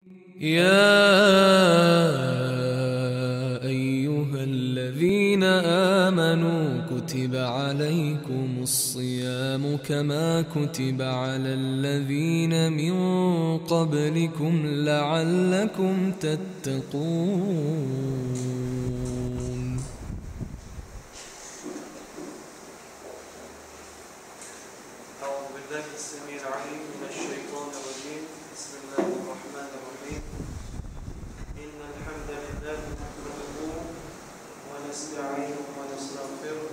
يا أيها الذين آمنوا كتب عليكم الصيام كما كتب على الذين من قبلكم لعلكم تتقون. أعوذ بالله السميع العليم من الشيطان الرجيم. بسم الله الرحمن الرحيم. إن الحمد لله نحمده ونستعينه ونستغفره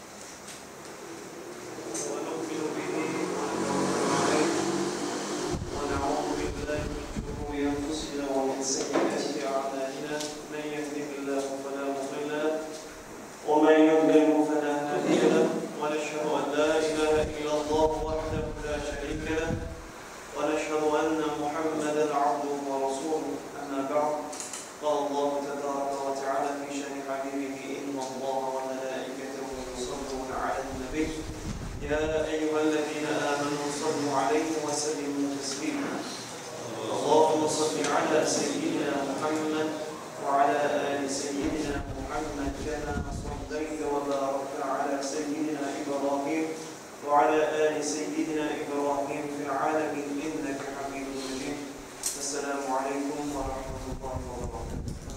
ونؤمن به ونتوكل عليه ونعوذ بالله من شرور أنفسنا ومن سيئات أعمالنا. من يهده الله فلا مضل له ومن يضلل فلا هادي له. ونشهد أن لا إله إلا الله وحده لا شريك له ونشهد أن محمدا عبده ورسوله. أما بعد، قال الله تبارك وتعالى في شأن حبيبه: إن الله وملائكته يصلون على النبي يا أيها الذين آمنوا صلوا عليه وسلموا تسليما. اللهم صل على سيدنا محمد وعلى آل سيدنا محمد كما صليت وباركت على سيدنا إبراهيم وعلى آل سيدنا إبراهيم في العالمين إنك حميد مجيد. السلام عليكم ورحمة الله وبركاته.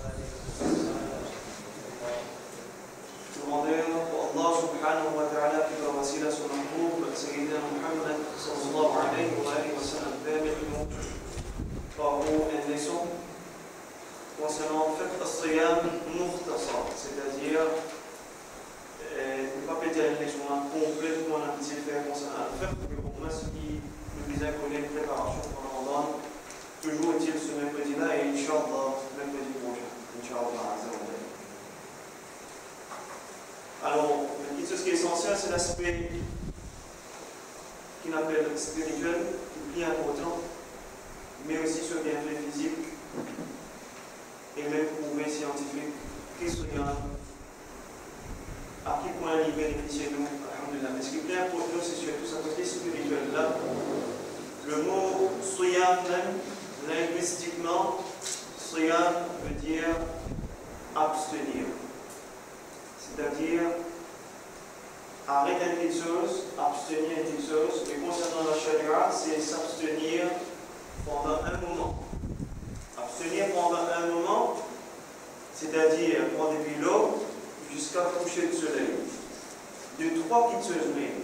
Demandons pour Allah subhanahu wa ta'ala qui va wasila son amour, Sayyidina Muhammad sallallahu alayhi wa sallam. Permettez-nous par vous une leçon concernant fiqh as-siyam mukhtasar, c'est-à-dire ne pas péter une leçon complètement un petit fait concernant le fiqh, mais au moins ce qui nous disait qu'on est une préparation pour Ramadan. Toujours est-il ce mercredi-là et Inch'Allah mercredi prochain. Inch'Allah azza wa jalla. Alors, ce qui est essentiel, c'est l'aspect qu'on appelle spirituel, qui est bien important, mais aussi sur le bienfait physique et même prouvé scientifique. Qu'est-ce qu'il y a? À quel point il bénéficie de nous? Alhamdulillah. Mais ce qui est bien important, c'est surtout sa côté spirituel. Là, le mot siyam même, linguistiquement, siyam veut dire abstenir. C'est-à-dire arrêter une petite chose, abstenir une petite chose. Et concernant la charia, c'est s'abstenir pendant un moment. Abstenir pendant un moment, c'est-à-dire prendre depuis l'eau jusqu'à coucher du soleil. De 3 petites mais.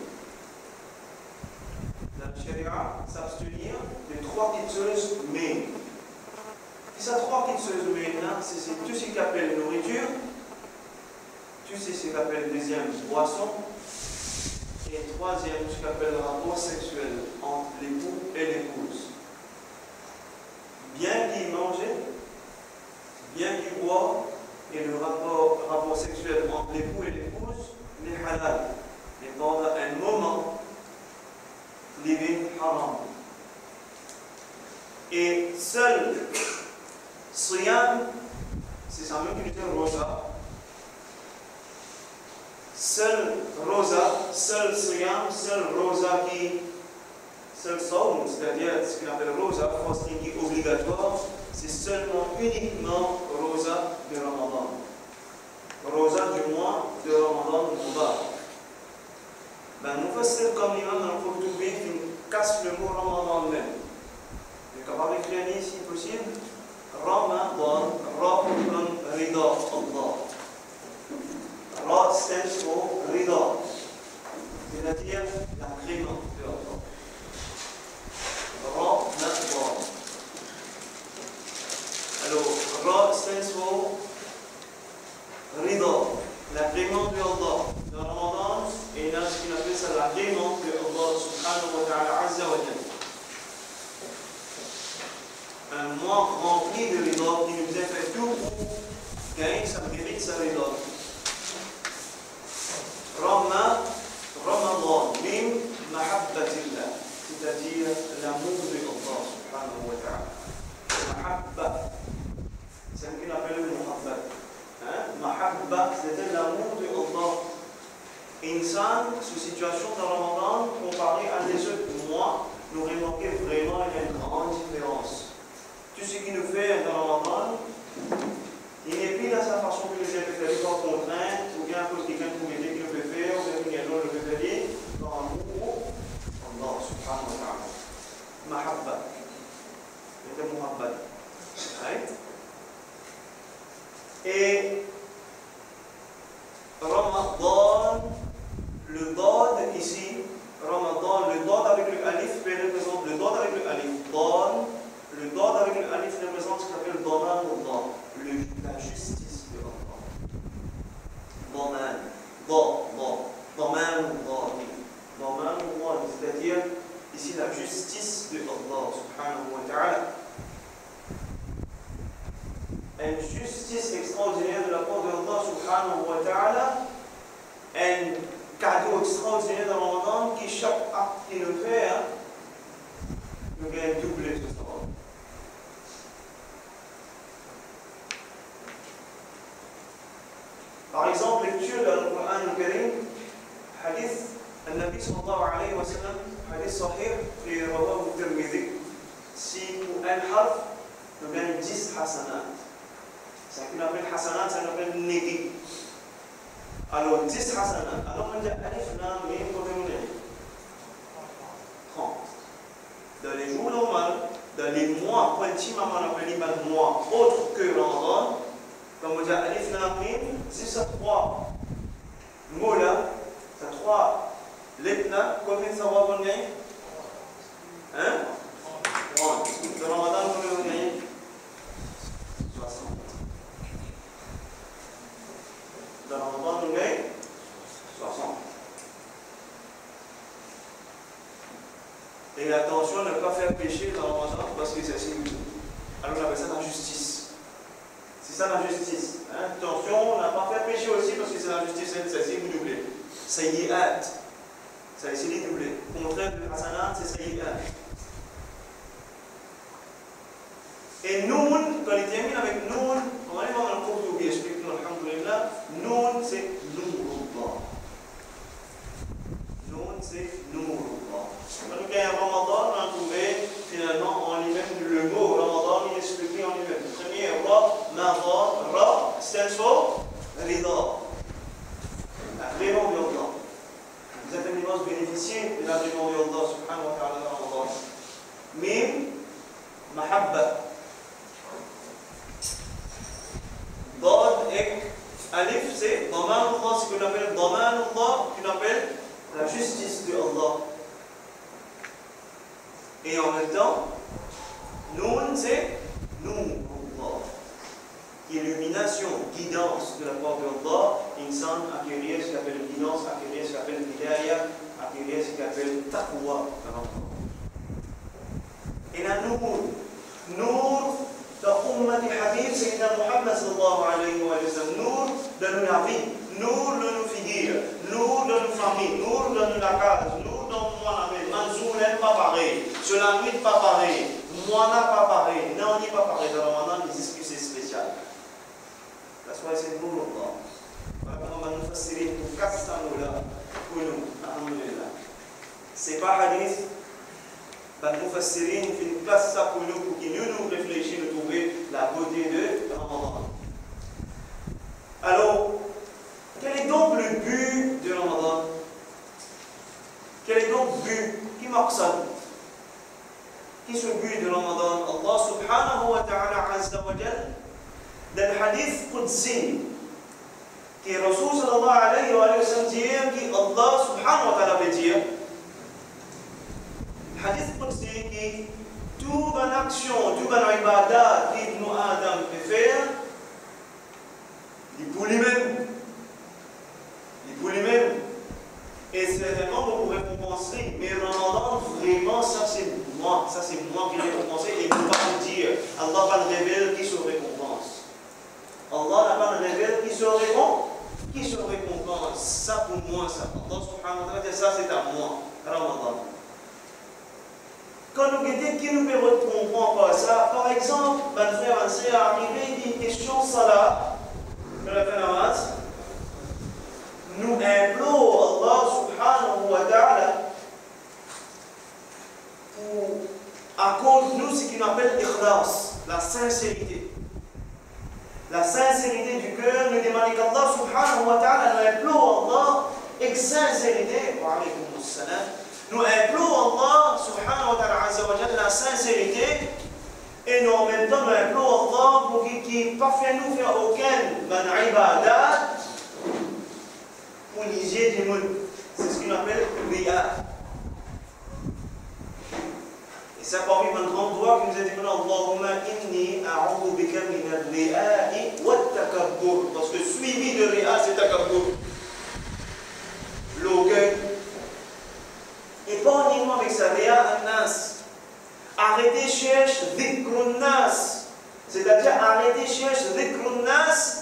La charia, s'abstenir de 3 petites mais. Et ça, 3 petites mais, c'est tout ce qu'on appelle nourriture. Tu sais ce qu'on appelle deuxième boisson et troisième ce qu'on appelle rapport sexuel entre l'époux et l'épouse. Bien qu'il mange, bien qu'il boit, et le rapport sexuel entre l'époux et l'épouse n'est halal. Mais pendant un moment, l'ivin haram. Et seul siyam, c'est ça même qui dit rosa. Seul rosa, seul siyam, seul rosa seul saum, c'est-à-dire ce qu'on appelle rosa, fasting qui est obligatoire, c'est seulement uniquement rosa de Ramadan. Rosa du mois de Ramadan Mubarak. Ben, nous faisons comme l'imam dans le Qurtubi qui casse le mot Ramadan même. Le capable d'écrire si possible, Ramadan, Ra comme Rida Allah. Ra stands for Rida, c'est-à-dire l'agrément de Allah. Ramadan. Alors, Ra stands for Rida, l'agrément de Allah. De Ramadan, et là, ce qu'on appelle ça l'agrément de Allah subhanahu wa ta'ala azza wa jalla. Un mois rempli de Rida qui nous a fait tout pour gagner sa mérite, sa Rida. Ramadan, min mahabbatillah, c'est-à-dire l'amour de Allah subhanahu wa ta'ala. Mahabba, c'est ce qu'on appelle le muhabbat. Mahabba, c'est l'amour de Allah. Insan, sous situation de Ramadan, comparé à les autres mois, nous remarquons vraiment une grande différence. Tout ce qu'il nous fait dans Ramadan, il n'est plus dans sa façon que nous avons fait par contrainte, ou bien à cause de quelqu'un qui nous fait faire, ou bien quelqu'un d'autre le fait faire, par amour, Allah subhanahu wa ta'ala. Mahabba. C'est Muhammad. Right? Et Ramadan, le dod ici, Ramadan, le dod avec le alif représente le dod avec le alif. Le dod avec le alif représente ce qu'on appelle Doman ou Dan, la justice de Allah. Doman ou Dan, c'est-à-dire ici la justice de Allah subhanahu wa ta'ala. Une justice extraordinaire de la part de Allah subhanahu wa ta'ala, un cadeau extraordinaire de Ramadan qui chaque acte qu'il nous fait, nous gagne doublé ce temps. Par exemple, lecture de Al-Qur'an al-Karim, hadith al-Nabi sallallahu alayhi wa sallam, hadith sahih, qui est rawahu al-Tirmidhi. Si pour un harf, nous gagnons 10 hasanat. Ce qu'on appelle hasanat, ça qu'on appelle négi. Alors, 10 hasanat. Alors, on dit alif, lam, mim, combien on est 30. Dans les jours normaux, dans les mois, pratiquement, on appelle les mois autres que Ramadan, comme on dit alif, lam, mim, si ça 3 mots là, ça 3 lettres là, combien ça va gagner 30. Dans Ramadan, combien on gagne 60. Dans Ramadan, on gagne 60. Et attention à ne pas faire pécher dans Ramadan parce que c'est si double. Alors on appelle ça la justice. C'est ça la justice. Attention, on n'a pas fait pécher aussi parce que c'est la justice, c'est si doublé. Sayyi'at. C'est ici les doublés. Au contraire de hasanat, c'est sayyi'at. Et Noun, quand il termine avec Noun, on va aller voir dans le cours qui explique nous, alhamdulillah, Noun c'est Nourullah. Noun c'est Nourullah. Donc il y a un Ramadan, on a trouvé finalement en lui-même le mot Ramadan, il est expliqué en lui-même. Le premier est Ra, Mara, Ra stands for Rida. L'agrément de Allah. Vous êtes un bénéficier de l'agrément de Allah subhanahu wa ta'ala dans Ramadan. Mim, Mahabba. Dod et Alif, c'est Daman Allah, ce qu'on appelle Daman Allah, qu'on appelle la justice de Allah. Et en même temps, Noun, c'est Nour Allah, illumination, guidance de la part de Allah. Insan acquérir ce qu'on appelle guidance, acquérir ce qu'on appelle hidayah, acquérir ce qu'on appelle taqwa. Et la Nour, dans Ummati Habib, Sayyidina Muhammad sallallahu alayhi wa sallam, Nour donne la vie, Nour donne nos figures, Nour donne nos familles, Nour donne la case, Nour donne moi la maison, Manzour n'est pas pareil, sur la nuit pas pareil, moi n'a pas pareil, non on n'est pas pareil, dans le Ramadan ils disent que c'est spécial. La soirée c'est Nour Allah. Voilà comment on va nous faciliter pour 400 mots-là, pour nous, alhamdulillah. C'est pas hadith. Nous fassirine fait une place ça pour nous, pour que nous réfléchissions, nous trouver la beauté de Ramadan. Alors, quel est donc le but de Ramadan? Quel est donc le but? Qui marque ça? Qui est le but de Ramadan? Allah subhanahu wa ta'ala azza wa jal, dans le hadith Qudsi, qui Rasul sallallahu alayhi wa sallam dit, qui Allah subhanahu wa ta'ala veut dire, hadith Qudsi qui toute bonne action, toute bonne ibadah qu'Ibn Adam peut faire, il pour lui-même. Et certainement vous pourrez récompenser, mais Ramadan, vraiment, ça c'est moi qui l'ai récompensé, et il ne va pas vous dire, Allah va le révéler qui se récompense. Allah n'a pas le révèle qui se récompense. Ça pour moi, ça. Allah subhanahu wa ta'ala, ça c'est à moi, Ramadan. Quand nous guettons, qui nous peut comprendre par ça? Par exemple, mon frère, ma soeur, arrivé une question salat, de la namaz, nous implorons Allah subhanahu wa ta'ala pour accorder nous ce qu'on appelle l'ikhlas. la sincérité. La sincérité du cœur, nous demandons qu'Allah subhanahu wa ta'ala nous implore Allah avec sincérité. Wa alaykum assalam. Nous implorons Allah subhanahu wa ta'ala azza wa jalla la sincérité et nous en même temps nous implorons Allah pour qu'il ne nous faire aucun ibadat pour l'hygiène du monde. C'est ce qu'on appelle riya. Et ça parmi les grands doigts qui nous a dit Allahumma inni a'udhu bika min al-riya'i wa al-takabbur. Parce que suivi de riya, c'est takabbur. L'orgueil. Et pas uniquement avec sa riya an-nas. Arrêtez cherche dhikrun nas. C'est-à-dire arrêtez cherche dhikrun nas.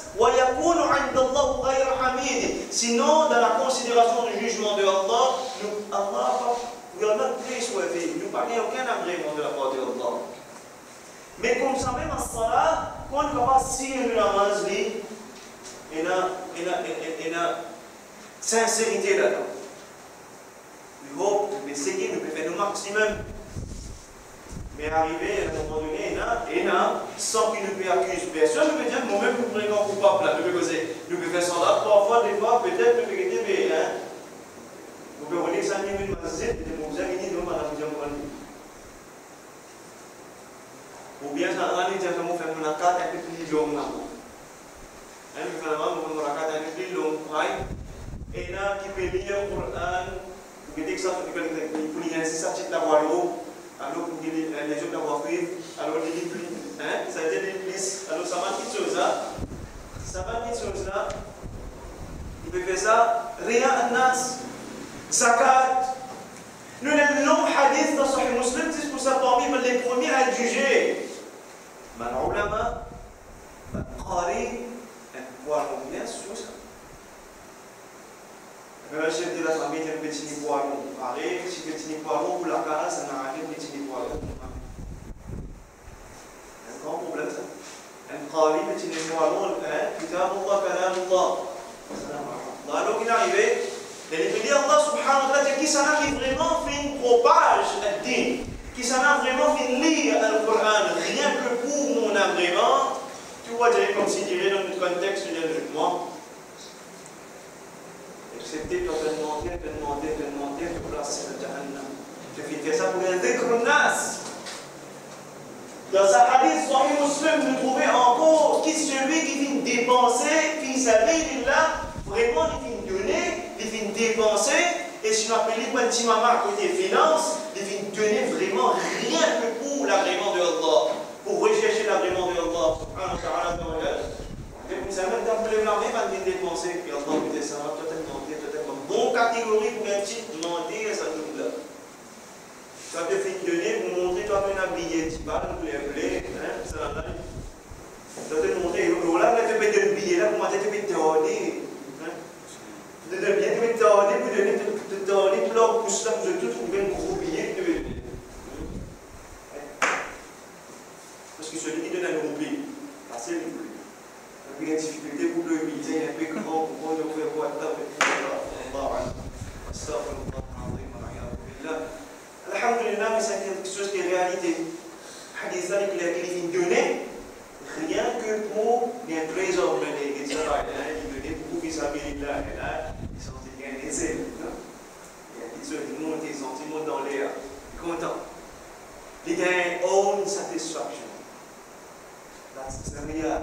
Sinon, dans la considération du jugement de Allah, Allah will not please with it. Nous parlons aucun agrément de la part de Allah. Mais comme ça même à Salah, quand on va signer la namaz, il y a sincérité là-dedans. We hope, nous essayons, nous faisons le maximum. Mais arrivé à un moment donné, sans qu'il ne peut accuser personne, nous peut dire moi-même nous prenons coupable là, nous pouvons faire ça là, parfois, des fois, peut-être, nous pouvons dire, mais nous pouvons dire que ça n'est pas une mazette, et nous avons dit, nous avons dit, ou bien ça a dit, nous faisons une carte un peu plus longue là. Nous faisons une carte un peu plus longue, et là, qui peut lire le Coran, vous pouvez dire que ça, pour lire ainsi, ça tient d'avoir l'eau. Alors, les autres d'avoir fait, alors les plus, ça a été des plus, alors ça va une petite chose là, il peut faire ça, rien à nas, zakat. Nous avons le long hadith dans Sahih Muslim, c'est pour ça parmi les premiers à être jugés. Mais l'ulama, le qari, voir bien sûr ça. Le chef de la famille est un petit poiron. Pareil, si petit poiron pour la cara, ça n'a rien de petit poiron. Un grand problème ça. Un qari, petit poiron, kitab Allah, kalam Allah. Alors qu'il est arrivé, il dit Allah subhanahu wa ta'ala, qui s'en a qui vraiment fait une propage à din, qui s'en a vraiment fait lire le Coran, rien que pour mon agrément, tu vois, j'avais considéré dans notre contexte moi. Accepter, tu vas demander, tu places le Jahannam. Tu fais ça pour un dhikr nas. Dans un hadith Sahih Muslim, nous trouvons encore qui celui qui vient dépenser, qui s'appelle là, vraiment il vient donner, il vient dépenser, et si on appelle les petits mamans côté finance, il vient donner vraiment rien que pour l'agrément de Allah, pour rechercher l'agrément de Allah. Vous savez, quand vous l'avez quand vous dépensez, puis Allah vous dit ça, toi t'es demandé, bonne catégorie pour un petit demander ça tout là. Ça te fait donner pour montrer, toi tu as un billet, tu parles, vous l'avez, ça là. Ça te montrer, là, tu peux te billet là, pour moi, tu peux te donner. Tu peux te donner, pour donner, te donner, pour leur pousse là, pour tout trouver un gros billet, tu peux donner. Parce que celui qui donne un gros billet, c'est lui. Il y a des difficultés pour le humilier, il y a un peu grand pour le faire quoi, Alhamdulillah, mais c'est quelque chose qui est réalité. Hadith qu'il a donné, rien que pour les trésors menés, il donnait beaucoup vis-à-vis-là, ils sont bien les ailes. Il y a des choses qui montent, des sentiments dans l'air, content. Il y a une own satisfaction. That's the reality.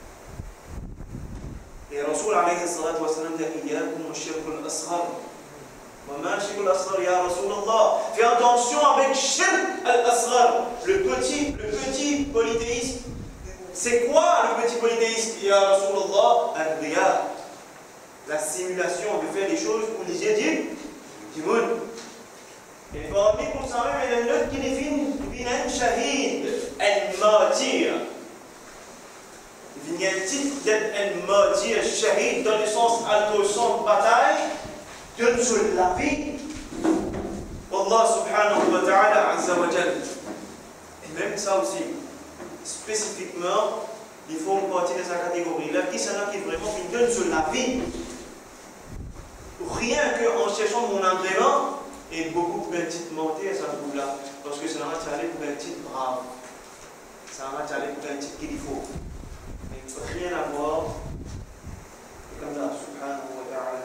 Et Rasoul alayhi salatu wa salam dit Iyyakum ash-shirk al-asghar. Wa ma shirk al-asghar ya Rasulullah. Fais attention avec shirk al-asghar, le petit polythéisme. C'est quoi le petit polythéisme ya Rasulullah? Al-riya. La simulation de faire des choses pour les yeux du monde. Et parmi vous savez, il y a un autre qui définit un shahid, al-martyr. Il y a un titre d'être un martyr shahid dans le sens que son bataille donne sur la vie. Allah subhanahu wa ta'ala azza wa jal. Et même ça aussi, spécifiquement, il faut une partie de sa catégorie là qui s'en a qui vraiment donne sur la vie. Rien qu'en cherchant mon agrément et beaucoup de petites montées à ce bout là. Parce que ça n'a pas allé pour un titre brave. Ça va aller pour un type qu'il faut. Mais il ne faut rien avoir. Et comme là, subhanahu wa ta'ala,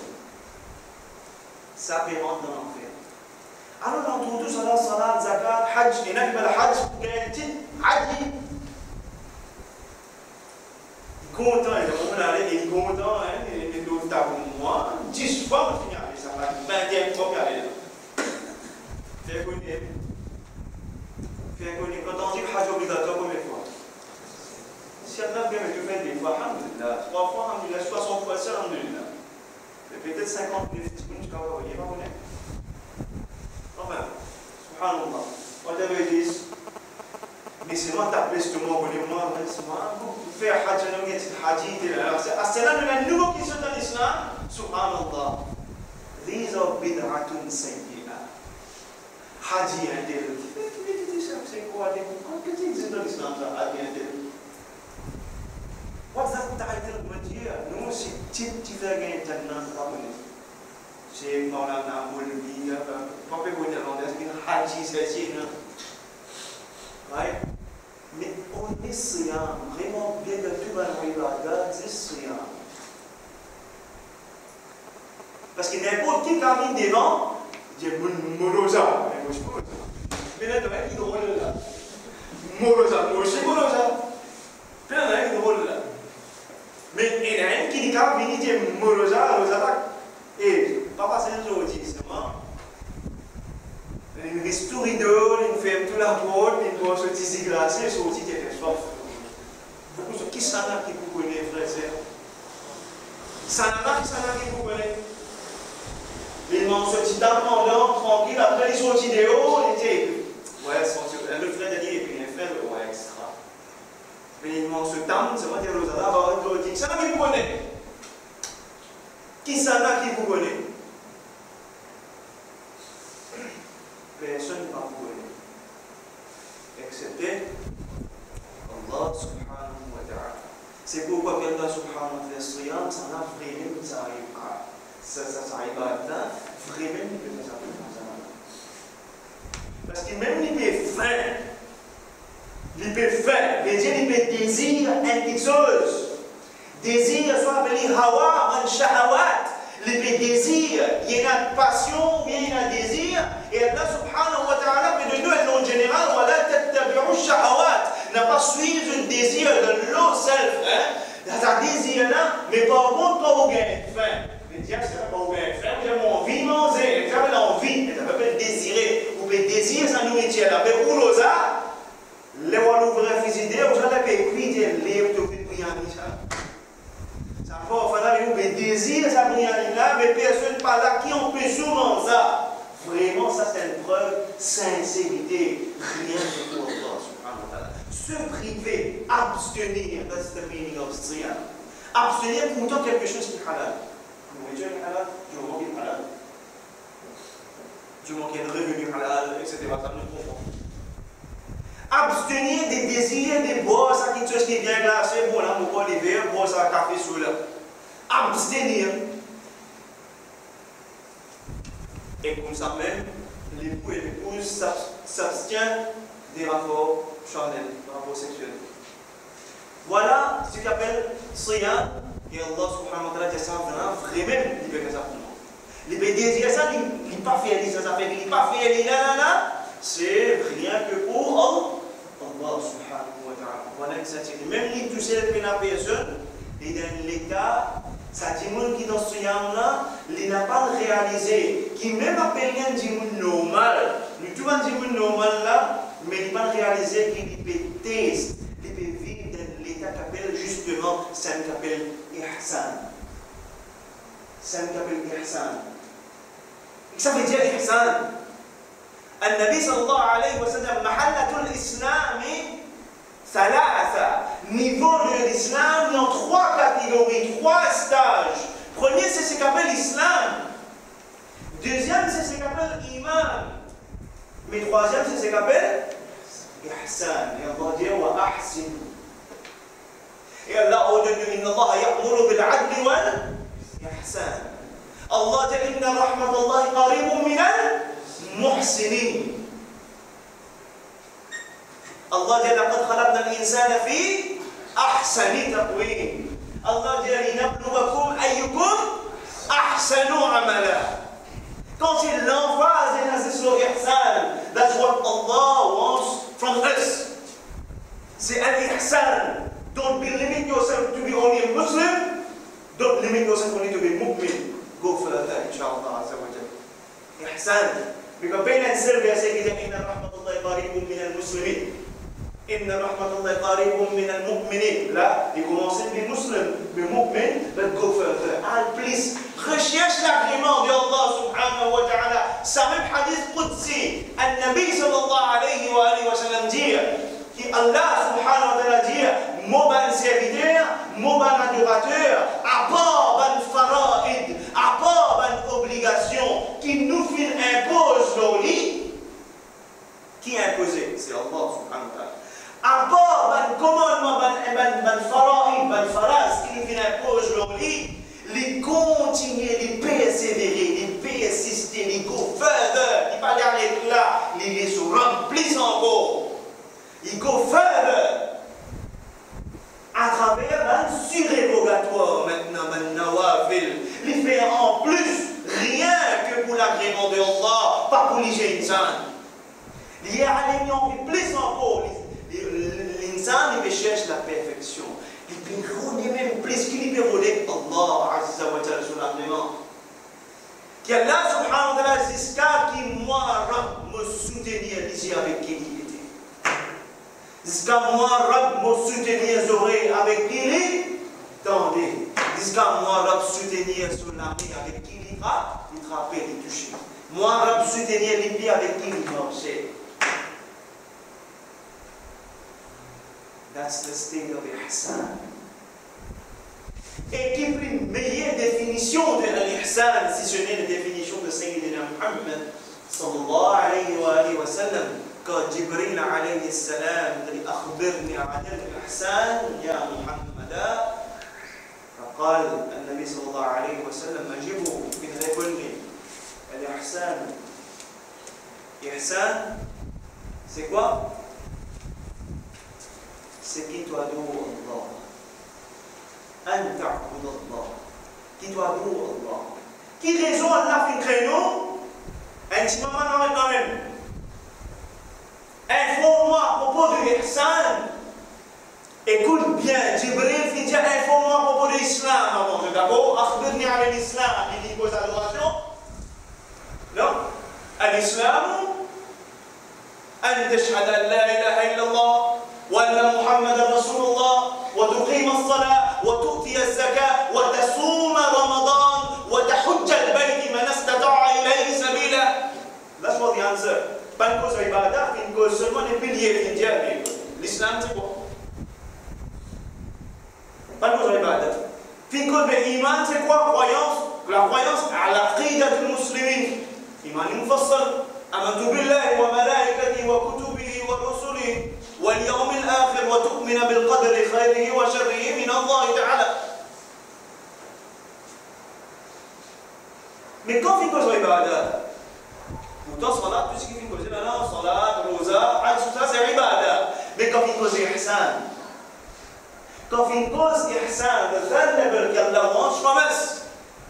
ça peut rentrer dans l'enfer. Alors, dans tout ça, salat, zakat, hajj, et n'a pas le hajj, garantie, hajj. Content, il est content, il est content pour moi. 10 fois, on finit avec ça. 20e fois, il est là. Fais connaître. Quand on dit hajj obligatoire, combien de fois? Si on a bien, tu fais des fois, alhamdulillah. 3 fois, alhamdulillah. 60 fois, c'est alhamdulillah. Peut-être 50 minutes, tu peux pas connaître. Enfin, subhanallah. Whatever it is. Mais c'est moi ta place, tout le monde connaît moi, c'est moi. Vous faites hajj, vous faites hajj. C'est là le nouveau qui sont dans l'islam. Subhanallah. These are bid'atun sayyi'ah. Hajj intel. C'est quoi? Qu'est-ce qui existe dans l'islam, ça? Hajj intel. What's that title? Nous, c'est tu fais gagner ta nana, c'est Maulana Moulbi, pas peu de l'anglais, c'est Hajj, c'est ça. Right? Mais on est siyam, vraiment bien de tout le ibadat, c'est siyam. Parce que n'importe qui camine devant, dit Morosa, mais là, il est drôle là. Morosa, moi aussi Morosa. Puis là, il est drôle là. Mais il y a un qui dit qu'il dit Morosa, et papa c'est un jour, c'est moi. Il reste tout rideau, il fait toute la porte, il doit se tisser glacé, il sortit et fait soif. Beaucoup de qui s'en a qui vous connaît, frère et sœur? Ça n'a pas qui vous connaît. Ils m'ont sorti d'un pendant, tranquille, après ils sont sortis de haut, ils étaient. Ouais, le frère a dit, et puis les frères, ouais, extra. Mais ils m'ont sorti d'un, c'est moi qui ai dit, ça n'a qui vous connaît. Qui s'en a qui vous connaît? Personne ne va vous connaître, excepté Allah subhanahu wa ta'ala. C'est pourquoi Allah subhanahu wa ta'ala, siyam, ça n'a vraiment ça arrive pas. Ça arrive pas, vraiment, il peut faire ça. Parce que même il peut faire, les gens, il peut désir une chose. Désir, soit appelé hawa, un shahawat. Les désirs, il y a une passion, il y a un désir, et Allah subhanahu wa ta'ala fait de nous en général, n'a pas suivi un désir de l'eau self, dans un désir là, mais par contre, quand vous avez faim, le diable, c'est pas vous avez faim, vous avez envie de manger, vous avez envie, mais ça peut désirer, vous pouvez désirer sa nourriture, mais où l'osa, les walou vrais physiques, vous allez cuire des lèvres, vous pouvez prier en Isha. Il y a des désirs, ça vient là, mais personne pas là qui en peut souvent ça. Vraiment, ça c'est une preuve sincérité. Rien que pour Allah. Se priver, abstenir, that's the meaning of siyam. Abstenir pourtant quelque chose qui est halal. Nourriture est halal, du moment qui est halal. Du moment qu'il y a un revenu halal, etc. Ça nous comprend. Abstenir des désirs, des boire, ça quelque chose qui est bien glacé, bon là, mon les verres, boire ça café sous là. Abstenir. Et comme ça même, l'époux et l'épouse s'abstiennent des rapports charnels, des rapports sexuels. Voilà ce qu'on appelle siyam. Et Allah subhanahu wa ta'ala dit ça vraiment, il veut que ça pour nous. Les désirs, ça, il n'est pas fait, ça fait, il n'est pas fait, c'est rien que pour Allah subhanahu wa ta'ala. Voilà que ça tient. Même si tu sais que la personne est dans l'état, ça dit qui dans ce yam-là, il n'a pas réalisé, qui même appelle un djimoun normal, nous tout un djimoun normal là, mais il n'a pas réalisé qu'il peut tester, il peut vivre dans l'état qu'appelle justement, ça qu'appelle ihsan. Ça qu'appelle ihsan. Ça veut dire ihsan. النبي صلى الله عليه وسلم محلة الإسلام ثلاثة. Niveau de l'islam, il y a 3 catégories, 3 stages. Premier, c'est ce qu'appelle l'islam. Deuxième, c'est ce qu'appelle l'iman. Mais troisième, c'est ce qu'appelle ihsan. Et Allah dit wa ahsin. Et Allah ordonne inna Allah ya'muru bil 'adli wal ihsan. Allah dit inna rahmatallahi qaribun minal muhsinin. Allah dit لقد خلقنا الإنسان في أحسن تقويم. Allah dit لنبلوكم أيكم أحسن عملا. Quand il l'emphase et insiste sur l'ihsan, that's what Allah wants from us. C'est al-ihsan. Don't limit yourself to be only a Muslim. Don't limit yourself only to be mu'min. Go further, inshallah azza wa jalla. Ihsan. Because بين السر سيدنا إن رحمة الله قريب من المسلمين. إن رحمة الله قريب من المؤمنين. Là, il commence à être musulman, mais mu'min, but go further. And please, recherche l'agrément de Allah subhanahu wa ta'ala. Ça même hadith qudsi. An-Nabi sallallahu alayhi wa sallam dit que Allah subhanahu wa ta'ala dit mon bon serviteur, mon bon adorateur, à part ban faraid, à part ban obligation qui nous impose nos lits, qui est imposé? C'est Allah subhanahu wa ta'ala. À part ban commandement, ban faraid, ban faraz qui nous impose nos lits, les continuer, les persévérer, les persister, les go further, ils pas arrêter là, les se remplissent encore. Ils go further. À travers un surérogatoire maintenant, un nawafil, il fait en plus rien que pour l'agrément de Allah, pas pour l'insan. Il y a un plus encore, l'insan il cherche la perfection. Il peut rôder même plus qu'il peut rôder Allah Azza wa Jalla sur l'agrément. Qu'Allah subhanahu wa ta'ala jusqu'à qui moi me soutenir ici avec qui il était. Jusqu'à moi, Rab me soutenir Zoré avec qui il tendait. Jusqu'à moi, Rab soutenir sur l'armée avec qui il frappait, il touchait. Moi, Rab soutenir les pieds avec qui il marchait. That's the state of Ihsan. Et qui est une meilleure définition de l'Ihsan, si ce n'est la définition de Sayyidina Muhammad sallallahu alayhi wa sallam. قال جبريل عليه السلام أخبرني عن الإحسان يا محمد فقال النبي صلى الله عليه وسلم أجبه من يقول الإحسان إحسان c'est quoi? C'est qui t'adoue Allah أن تعبد الله qui t'adoue Allah qui raison Allah fait créneau intimement quand même. Informe-moi à propos de l'Ihsan. Écoute bien, Jibril dit informe-moi à propos de l'Islam avant. D'abord, akhbirni ala l'Islam. Il dit quoi adoration? Non. L'Islam, أن تشهد أن لا إله إلا الله وأن محمدا رسول الله وتقيم الصلاة وتؤتي الزكاة وتصوم رمضان وتحج البيت من استطاع إليه سبيلا. That's what the answer. Pas une cause ibadah, une cause seulement des piliers indiens. L'islam, c'est quoi? Pas une cause ibadah. Une cause d'iman, c'est quoi? Croyance. La croyance à l'aqidah du musulman. Iman mufassal. Amantu billahi wa malaikatihi wa kutubihi wa rusulihi wal yawmil akhir wa tu'mina bil qadri khayrihi wa sharrihi min Allah ta'ala. Mais quand une cause ibadah, pourtant, salat, tout ce qui fait causer maintenant, salat, rosa, tout ça, c'est ibadah. Mais quand il cause ihsan, quand il cause ihsan, le third level qu'Allah wants from us,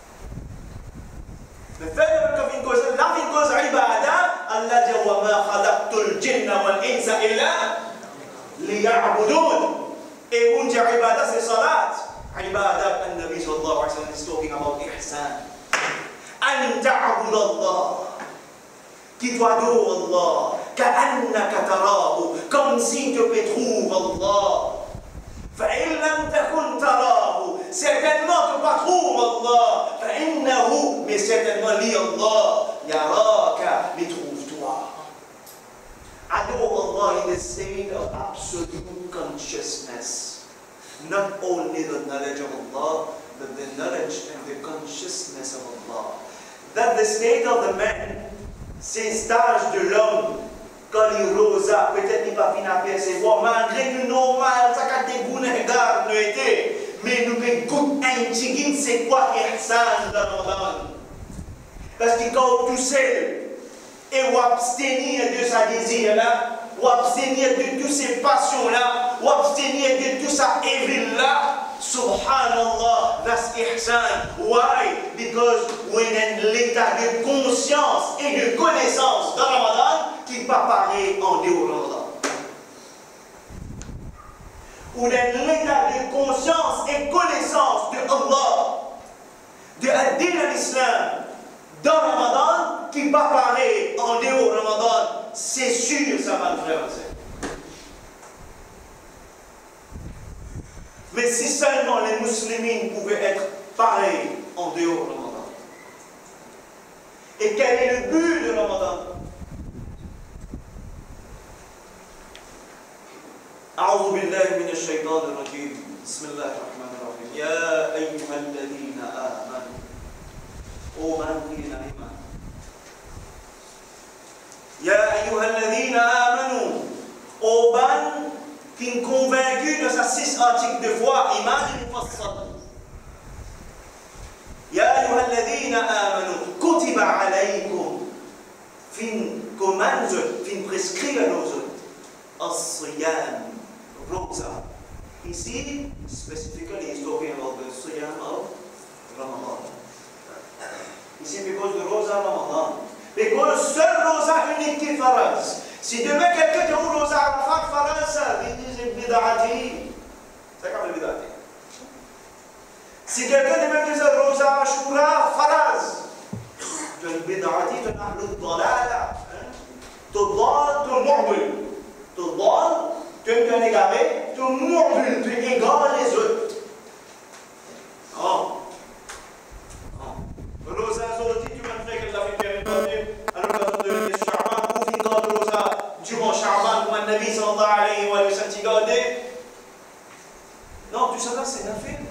le third level quand il cause, là, il cause ibadah, Allah dit, وَمَا خَلَقْتُ الْجِنَّ وَالْإِنسَ إِلَّا لِيَعْبُدُونَ. Et on dit ibadah, c'est salat. Ibadah, le Nabi sallallahu alayhi wa sallam is talking about ihsan. أَن تَعْبُدَ اللَّهِ qui t'adoue Allah, كأنك تراه, comme si tu peux trouver Allah. فإن لم تكن تراه, certainement tu ne pas trouver Allah. فإنه, mais certainement lui Allah, يراك, mais trouve-toi. Adore Allah in the state of absolute consciousness. Not only the knowledge of Allah, but the knowledge and the consciousness of Allah. That the state of the man, c'est stage de l'homme, quand il rosa, peut-être il va finir à percevoir, malgré que normal, ça a été bounégar, nous été, mais nous écoutons un tigine, c'est quoi ihsan dans Ramadan? Parce que quand tout seul, et ou abstenir de sa désir là, ou abstenir de toutes ces passions-là, ou abstenir de tout ça evil-là, subhanallah, that's ihsan. Why? Because on est dans l'état de conscience et de connaissance dans Ramadan qui pas pareil en dehors de Ramadan. On est dans l'état de conscience et connaissance de Allah, de ad-din al-Islam dans Ramadan qui pas pareil en dehors de Ramadan. C'est sûr, ça va le frère. Mais si seulement les musulmans pouvaient être pareils en dehors de Ramadan. Et quel est le but de Ramadan? أعوذ بالله من الشيطان الرجيم بسم الله الرحمن الرحيم يا أيها الذين آمنوا آمنوا يا أيها الذين آمنوا أوبان qui convaincu de sa 6 articles de foi iman mufassal يا أيها الذين آمنوا كتب عليكم fin commande fin prescrire nos الصيام Rosa. Ici, specifically, he's talking about the Siyam of Ramadan. Ici, because the Rosa Ramadan. Because seul Rosa unique qui faraz. Si demain quelqu'un dit un Rosa Arafat faraz, il dit bid'ati. C'est comme le bid'ati. Si quelqu'un demain dit un Rosa Ashura faraz, tu es bid'ati, tu es ahlu dalala. Tudal, tu mu'bil. Tudal, tu es un égaré, tu es tu égales les autres. Non. Non. Rosa Zolti, tu m'as fait que la vie à l'occasion de Sha'ban, ou fin de Rosa, durant Sha'ban, comme un Nabi sallallahu alayhi wa sallam, non, tout ça là, c'est une affaire.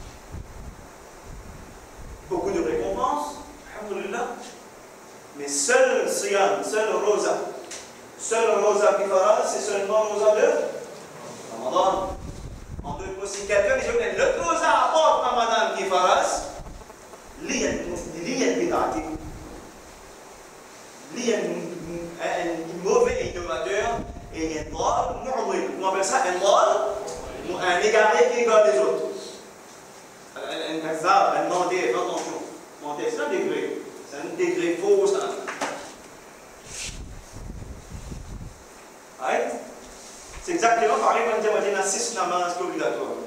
Beaucoup de récompenses, alhamdulillah. Mais seul Siyam, seul Rosa qui fera, c'est seulement Rosa de Ramadan. En deux mots, si quelqu'un dit que le Rosa apporte Ramadan qui fera, il y a un mauvais innovateur et il y a un drôle, on appelle ça un drôle, un égaré qui égale les autres. Un hasard, un menté, attention. Menté, c'est un degré. C'est un degré faux, ça. C'est exactement pareil quand on dit 6 namazes obligatoires.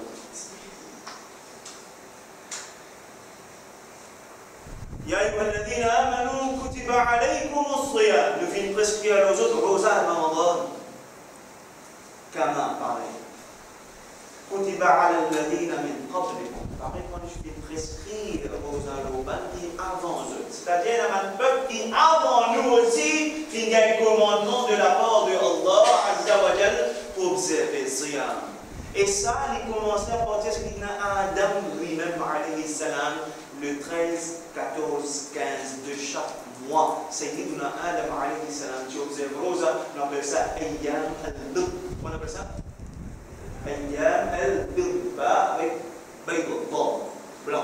يا أيها الذين آمنوا كتب عليكم الصيام. Le film prescrit à nos autres Rosa Ramadan. Comment pareil? كتب على الذين من قبلكم. Pareil quand je dis prescrit Rosa Loban qui avant eux. C'est-à-dire un peuple qui avant nous aussi qui a un commandement de la part de Allah Azza wa Jal pour observer le Siyam. Et ça, il commençait à partir de ce qu'il y a Adam lui-même alayhi salam. Le 13, 14, 15 de chaque mois. Sayyiduna Adam alayhi salam, tu observes Rosa, on appelle ça Ayyam al-Bid. On appelle ça Ayyam al-Bid, avec Bayd blanc.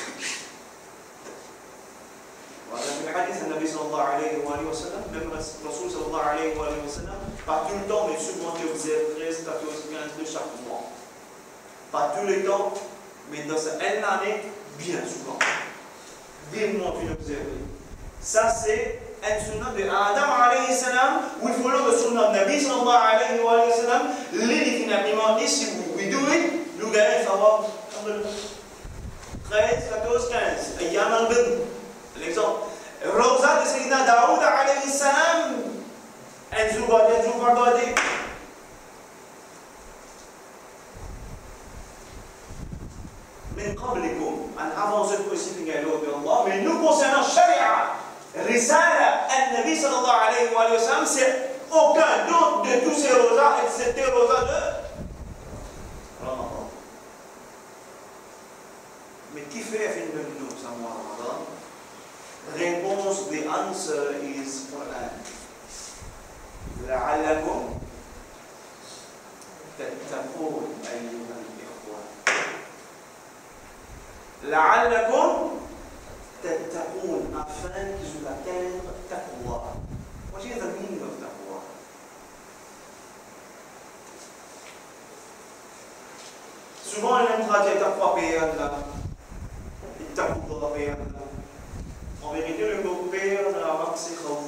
Voilà, dans le hadith, le Nabi sallallahu alayhi wa sallam, même Rasul sallallahu alayhi wa sallam, pas tout le temps, mais souvent tu observes 13, 14, 15 de chaque mois. Pas tout le temps, mais dans une année, bien souvent. Vivement tu l'observes. Ça c'est un sunnah de Adam alayhi salam, où il faut le sunnah de Nabi sallallahu alayhi wa sallam, les finalement, et si we do it, nous gagnons savoir 13, 14, 15. Ayyam al-Bid. L'exemple. Rosa de Sayyidina Daoud alayhi salam, un jour regardez. من قبلكم أن أفضل كويسين قالوا بالله من nous concernant Sharia Risala النبي صلى الله عليه وآله وسلم c'est aucun d'autre de tous ces rosas et c'était rosa de Ramadan. Mais qui fait fin de nous ça mois Ramadan? Réponse, the answer is Quran. لعلكم تتقون أيها الإخوة. لعلكم تتقون afin qu'ils atteindre taqwa. What is the meaning of taqwa? Souvent, on aime traduire taqwa payant là. Ittaqullah payant là. En vérité, le mot payant dans l'arabe, c'est khawf.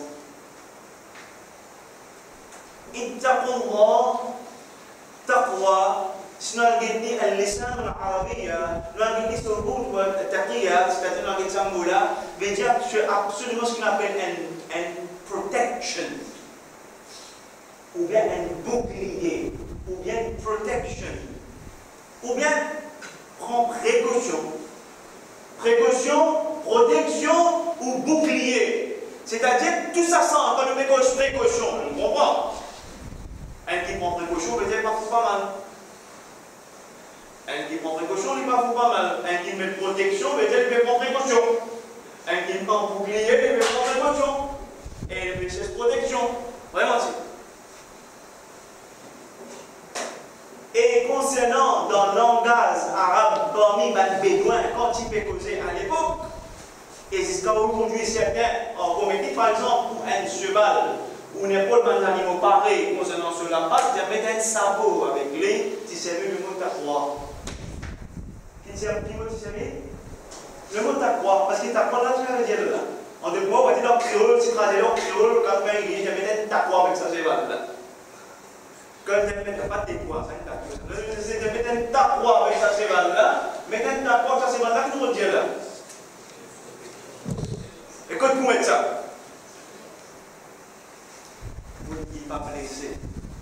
Ittaqullah, taqwa, sinon, on dit al-lisan al-arabiyya, on dit sur le bout de taqiyya, c'est-à-dire on dit samboula, veut dire absolument ce qu'on appelle un protection, ou bien un bouclier, ou bien protection, ou bien prendre précaution. Précaution, protection ou bouclier. C'est-à-dire tout ça sent quand on met précaution, on comprend. Un qui prend précaution veut dire pas fou pas mal. Un qui prend précaution, il pas fou pas mal. Un qui met protection veut dire qu'il prend précaution. Un qui prend bouclier, il prend précaution. Et il fait protection. Vraiment, c'est. Et concernant dans le langage arabe, parmi les bédouins, quand ils peuvent causer à l'époque, et jusqu'à aujourd'hui, certains en commettent, par exemple, un cheval ou n'importe quel animal pareil concernant cela, ils mettent un sabot avec lui, qui servent le mot taqwa. Qui servent le mot le mot taqwa, parce que taqwa là, tu vas dire là. En deux mots, on va dire en créole, si tu traduis en créole, quand tu vas dire, tu mets un taqwa avec sa cheval là. Quand tu ne mets pas de poids, c'est un taqwa. Tu mets un taqwa avec sa cheval là, mets un taqwa avec sa cheval là, tu vas dire là. Écoute pour mettre ça. Vous ne dites pas blessé.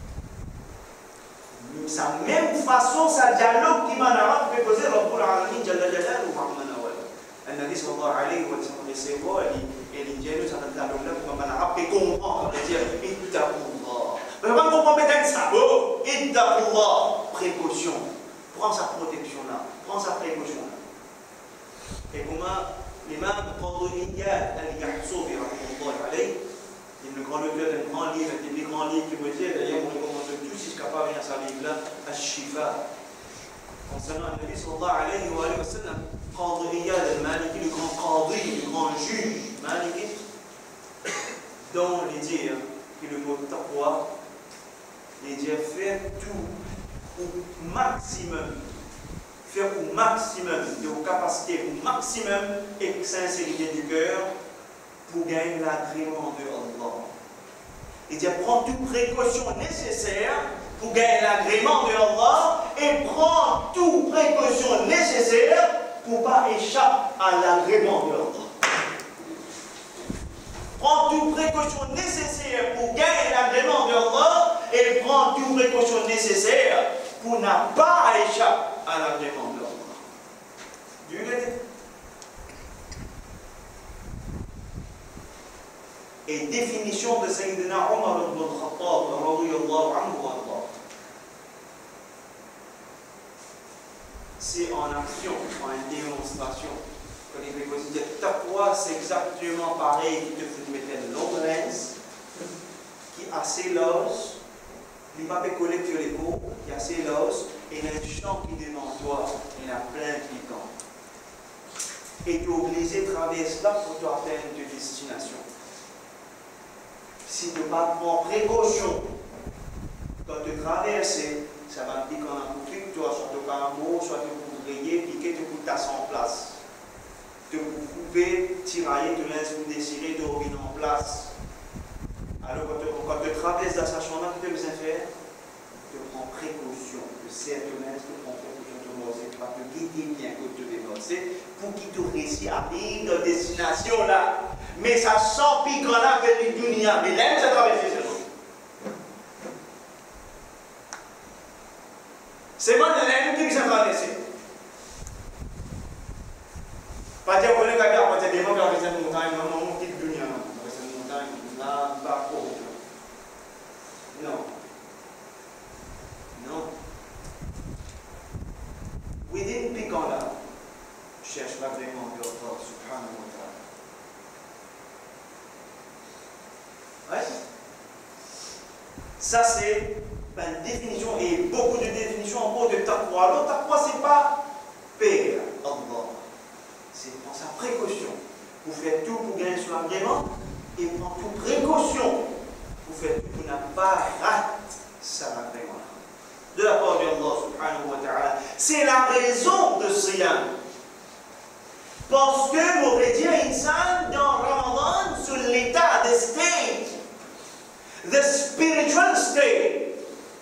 De sa même façon, sa dialogue qui m'a arabe fait poser Rabbul Alamin Jalla Jalaluhu Muhammad Awal. Nabi sallallahu alayhi wa sallam c'est quoi et l'indienne ça n'a pas de comme en arabe et comprend veut dire ittaqullah. Mais on comprend peut-être ça. Oh, ittaqullah, précaution. Prends sa protection là, prends sa précaution là. Et comment l'imam Qadi Iyad al-Yahsubi rahimahullah alayhi, il est le grand auteur d'un grand livre, un des grands livres qui me dit, d'ailleurs on recommande tous, si je suis capable de lire ce livre-là, Al-Shifa. Concernant le Nabi sallallahu alayhi wa sallam, Qadi Iyad al-Maliki, le grand Qadi, le grand juge Maliki, dont il dit que le mot taqwa, il dit faire tout au maximum. Faire au maximum de vos capacités, au maximum et sincérité du cœur pour gagner l'agrément de Allah. Il dit prends toute précaution nécessaire pour gagner l'agrément de Allah et prends toute précaution nécessaire pour ne pas échapper à l'agrément de Allah. Prends toute précaution nécessaire pour gagner l'agrément de Allah et prends toute précaution nécessaire pour ne pas échapper à l'agrément de Allah. Do you get it? Et définition de Sayyidina Omar ibn al-Khattab radiyallahu anhu wa Allah. C'est en action, en démonstration. Quand il veut dire taqwa, c'est exactement pareil qu'il te faut mettre une longue lens qui a ses loses, il va pas coller sur les peaux, il a ses loses, et il y a un champ qui est devant toi, il y a plein de piquants. Et tu es obligé de traverser là pour atteindre ta destination. Si tu ne prends pas précaution quand tu traverses, ça va te piquer en un truc, toi, soit tu as un mot, soit tu peux griller, piquer, tu peux tasser en place. Tu peux couper, tirailler, te laisser ou déchirer, te revenir en place. Alors quand tu traverses dans sa chambre, tu peux faire, tu prends précaution, tu serres, tu prends précaution, tu ne pas te guider bien que tu dénoncer pour qu'il te réussisse à arriver dans la destination là. Mais ça sent piquant là vers le dunia, mais là, ça traverse ça. C'est moi qui s'est traversé. Pas dire qu'on est capable de faire des gens qui ont fait cette montagne, on quitte le dunia, on fait cette montagne, là, bas, haut. Non. Non. Within piquant là, cherche l'agrément de Allah subhanahu wa ta'ala. Ouais. Ça c'est une définition et beaucoup de définitions en cours de taqwa. Alors taqwa c'est pas pire Allah. C'est prendre sa précaution pour faire tout pour gagner son agrément et prendre toute précaution pour faire tout pour ne pas rater son agrément. De la part de Allah subhanahu wa ta'ala. C'est la raison de Siyam. Parce que Mouridien Insan dans Ramadan sur l'état de state, the spiritual state.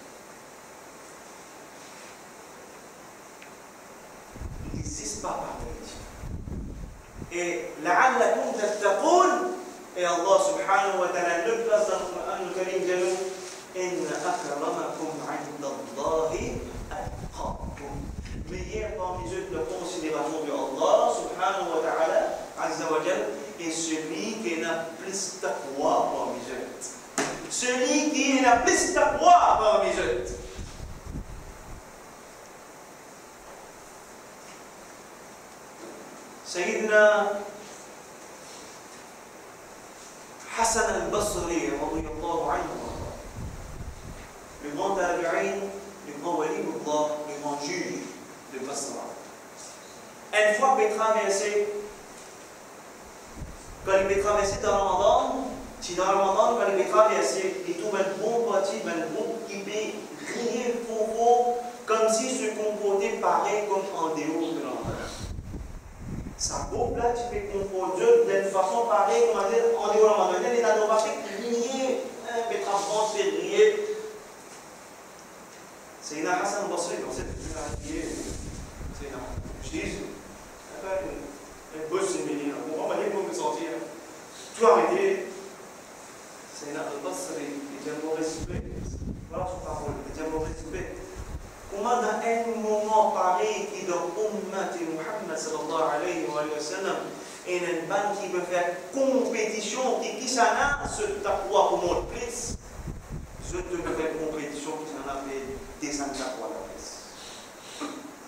Il n'existe pas parmi les dieux. Et لعلكم تتقون, et Allah subhanahu wa ta'ala le place dans le Coran al-Karim dit إن أكرمكم عند الله أتقاكم. Meilleur parmi eux de la considération de Allah subhanahu wa ta'ala azza wa jal est celui qui n'a plus taqwa parmi eux. Celui qui n'a plus taqwa parmi eux. Sayyidina Hassan al-Basri radiyallahu anhu, le grand tabi'in, le grand wali d'Allah, le grand juge de Basra. Une fois qu'il traversait, quand il est traversé dans Ramadan, si dans Ramadan, quand il est traversé, il trouve un bon parti, un groupe qui peut crier faux, comme s'il se comportait pareil comme en dehors de Ramadan. Ça groupe là, tu peux comporter d'une façon pareille comme en dehors de Ramadan. Il n'a pas fait crier, peut-être avant, fait crier. C'est une Hassan Basri, on sait que c'est une je dis, elle bosse une médine, on va pas dire qu'on peut sortir. Tout arrêter. C'est une Basri, il dit un mauvais respect. Voilà son parole, il dit un mauvais respect. Comment dans un moment pareil qui dans Ummat Muhammad sallallahu alayhi wa sallam, et une bande qui veut faire compétition, qui s'en a ce taqwa pour mon plus, je te veux faire compétition qui s'en a fait descendre taqwa la plus.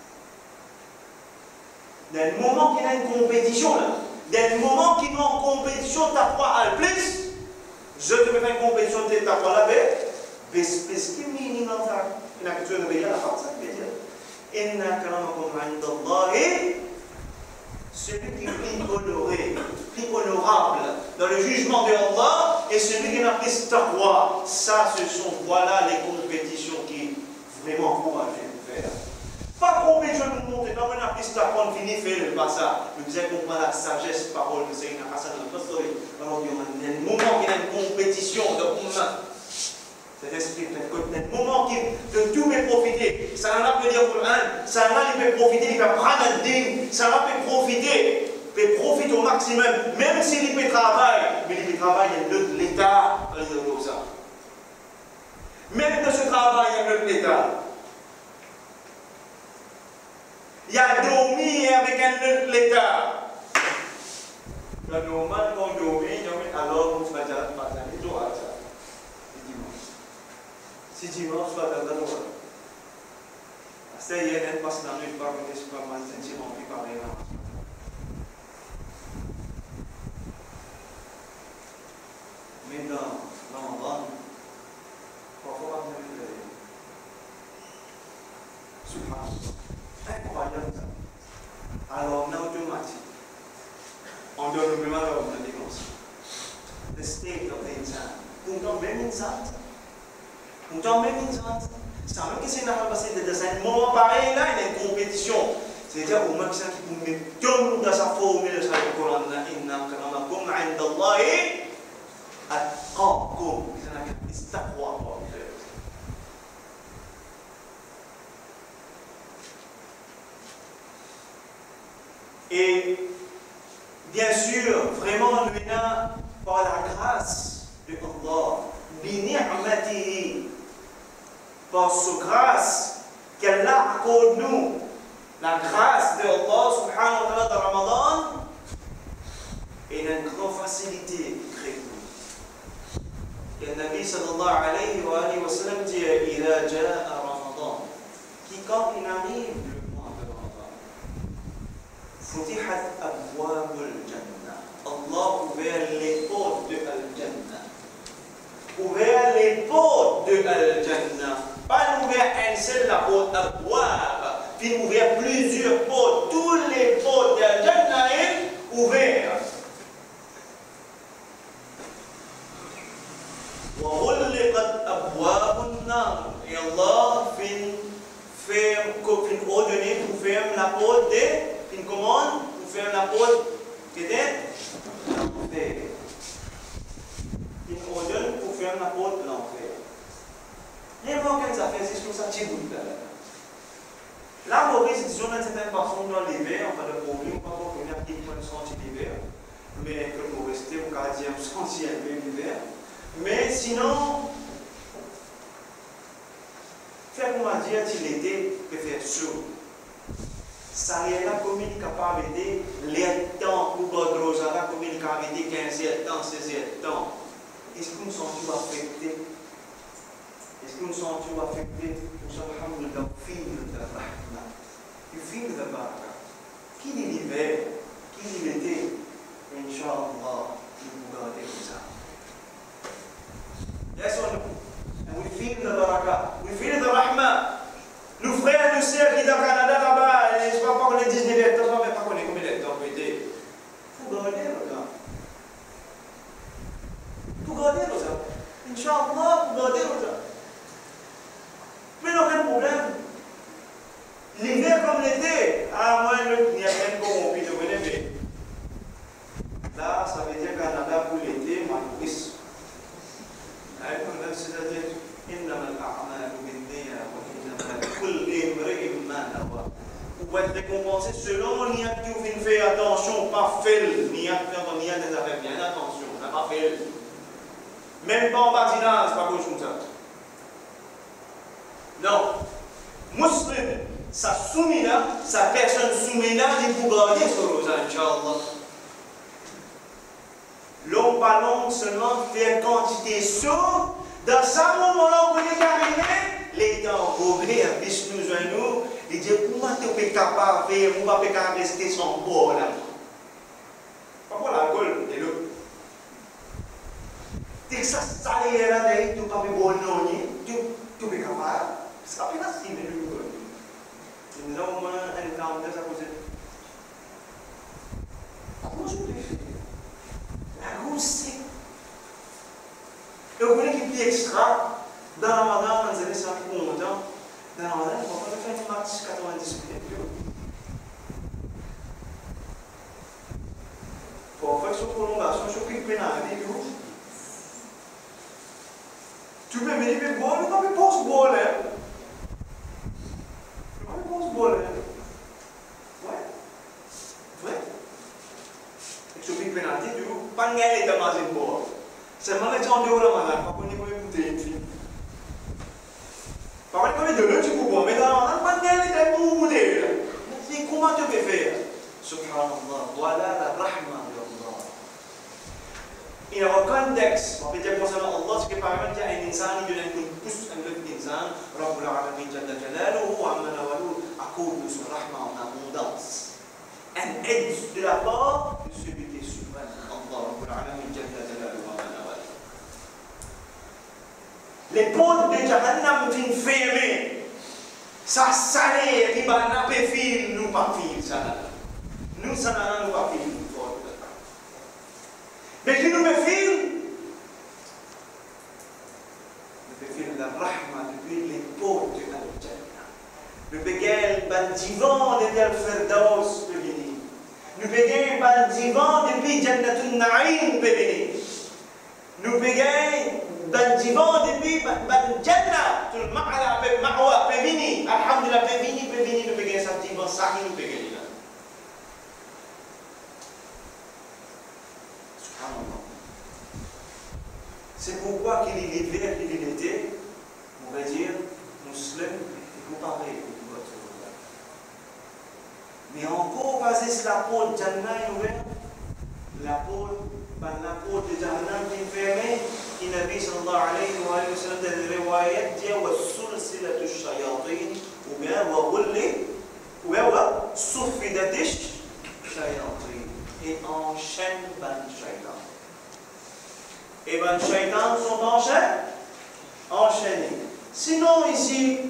Dans le moment qu'il y a une compétition, là, dans le moment qu'il y a une compétition taqwa à le plus, je te veux faire compétition de taqwa la plus, parce que minimum ça. Il n'a que tu as la part, ça veut dire Inna karamakum indallahi, celui qui est plus honoré, plus honorable dans le jugement de Allah, et celui qui n'a plus taqwa. Ça, ce sont voilà les compétitions qui vraiment encouragent de faire. Pas compétition de monter, quand on a plus taqwa, on finit faire pas ça. Mais vous avez compris la sagesse parole de Sayyidina Hassan al-Basri. Alors, il y a un moment qu'il y a une compétition de Ummah. Cet esprit, un moment qui de tout peut profiter. Ça en a peut dire pour un, ça en a il peut profiter, il peut prendre un digne, ça en a peut profiter au maximum, même s'il peut travailler, mais il peut travailler de l'État, ça. Même de ce travail, il y a l'État. Il y a dormi avec un l'État. La normal, quand on dormit, alors on se fait déjà pas un jour à ça. Si dimanche, soit dans la loi. C'est il y a une passe dans le parc, mais c'est pas mal, c'est rempli par les gens. Mais dans Ramadan, parfois, on a vu les subhanallah. Incroyable ça. Alors, on a automatique. On donne le même alors, on a dit comme ça. The state of the insan. Pourtant, même insan. Pourtant, même insan. C'est un peu que c'est un moment pareil là, il y a une compétition. C'est-à-dire au maximum qui peut mettre tout dans sa formule, ça le Coran, inna karamakum indallahi atqakum. C'est la taqwa. Et bien sûr, vraiment, nous par la grâce de Allah, bi-ni'matihi, par sa grâce qu'elle accorde nous, la grâce de Allah subhanahu wa ta'ala dans Ramadan, et une grande facilité crée nous. Et le Nabi sallallahu alayhi wa sallam dit, إِذَا جَاءَ Ramadan, qui quand il arrive le mois de Ramadan, فتحت أبواب الجنة. Allah ouvert les portes de Al-Jannah. Ouvert les portes de Al-Jannah. Pas ouvert un seul la porte Abwab, puis ouvert plusieurs portes. Toutes les portes de Al-Jannah sont ouvertes. وغلقت أبواب النار. Et Allah fait ordonner faire la porte de une commande, pour faire la porte qui était l'enfer. Une ordre pour faire la porte de l'enfer. N'importe quelle affaire, c'est comme ça, tu es là, Maurice, disons, d'une certaine façon, dans l'hiver, on va le problème, on va pas venir à une sortie d'hiver, mais que nous restons au gardien, sorti un peu l'hiver. Mais sinon, faire comment dire, il était de faire chaud. Ça y est, la commune capable de les temps pour Godrosa, la commune capable de 15 ans, 16 ans. Est-ce que nous sommes affectés? Est-ce que nous sommes affectés? Nous sommes, alhamdoulilah, filles de la rahma, filles de la baraka. Qui dit l'hiver? Qui dit l'été? Inch'Allah, nous pouvons garder comme ça. Yes or no? And we feel the baraka, we feel the rahma. Nos frères et nos sœurs qui sont au Canada là-bas, ils ne sont pas connaître 19 ans, ils ne sont pas connaître combien de temps peut être. Il faut garder le temps. Il faut garder le temps. Inch'Allah, il faut garder le temps. Mais il n'y a aucun problème. L'hiver comme l'été, moi, il n'y a rien comme on peut devenir, mais là, ça veut dire Canada pour l'été, moi, je suis. C'est-à-dire, إنما الأعمال بالنيات وإنما لكل امرئ ما نوى. Vous pouvez être récompensé selon l'IA que vous venez faire attention, pas faire l'IA des affaires bien attention, on n'a pas fait. Même pas en patinage, c'est pas quelque chose comme ça. Non. Muslim, sa soumina, sa personne soumina, il faut garder ce rosa, Inch'Allah. L'homme pas long seulement faire quantité saut. Dans ce moment-là, on est arrivé, les temps gobés, bis nous à nous, ils disent comment tu es capable de faire, on va pas rester sans bord là. Pourquoi l'alcool est là? Texas salé là, tu ne peux pas bon non, tu es capable. Ça fait la cible de l'alcool. Nous avons un temps de ça poser. Comment je peux faire? La grosse. Et vous voulez qu'il y ait extra, dans la Ramadan, dans les années 50, dans la Ramadan, on va faire un match 90 minutes. Pour faire cette prolongation, je suis pénalisé. Tu peux venir avec le bol, tu peux pas se bol. Tu peux pas se bol. Ouais. Ouais. Et tu peux pénaliser, tu peux pas gagner de manger le bol. C'est moi qui en dehors de Ramadan, pas qu'on ait goûté une fille. Par contre, comme de l'autre, tu peux boire, mais dans Ramadan, pas de gagner pour goûter. Comment tu peux faire? Subhanallah, voilà la rahma de Allah. Il y a un contexte, on peut dire concernant Allah, ce qui par exemple, il y a un insan, il y a un pouce, un autre insan, Rabbul Alamin Jalla Jalaluhu, Amma Nawalu, accorde son rahma en abondance. Un aide de la part de celui qui est souverain, Allah, Rabbul Alamin Jalla Jalaluhu. Les portes de Jahannam sont fermées. Ça salé, qui va napper fil, nous pas fil, ça. Nous, ça n'a pas fil. Mais qui nous fait fil? Nous fait fil la rahma depuis les portes de Jahannam. Nous payons le divan de Al-Firdaus de venir. Nous payons le divan depuis Jannatul Na'im de venir. Nous payons dan divan depuis ban Jannah tul ma'ala pe ma'wa pe vini alhamdulillah pe vini nous peguer sa divan sahih nous peguer là subhanallah. C'est pourquoi qu'il est l'hiver, qu'il est l'été, on va dire musulman, il faut parler de votre regard. Mais encore basé sur la porte Jannah est ouverte, la porte de Jahannam est fermée. النبي صلى الله عليه وآله وسلم dans les riwayat dit وسلسلة الشياطين وصفدت الشياطين et enchaîne ban shaitan. Et ban shaitan sont enchaînés. Sinon ici,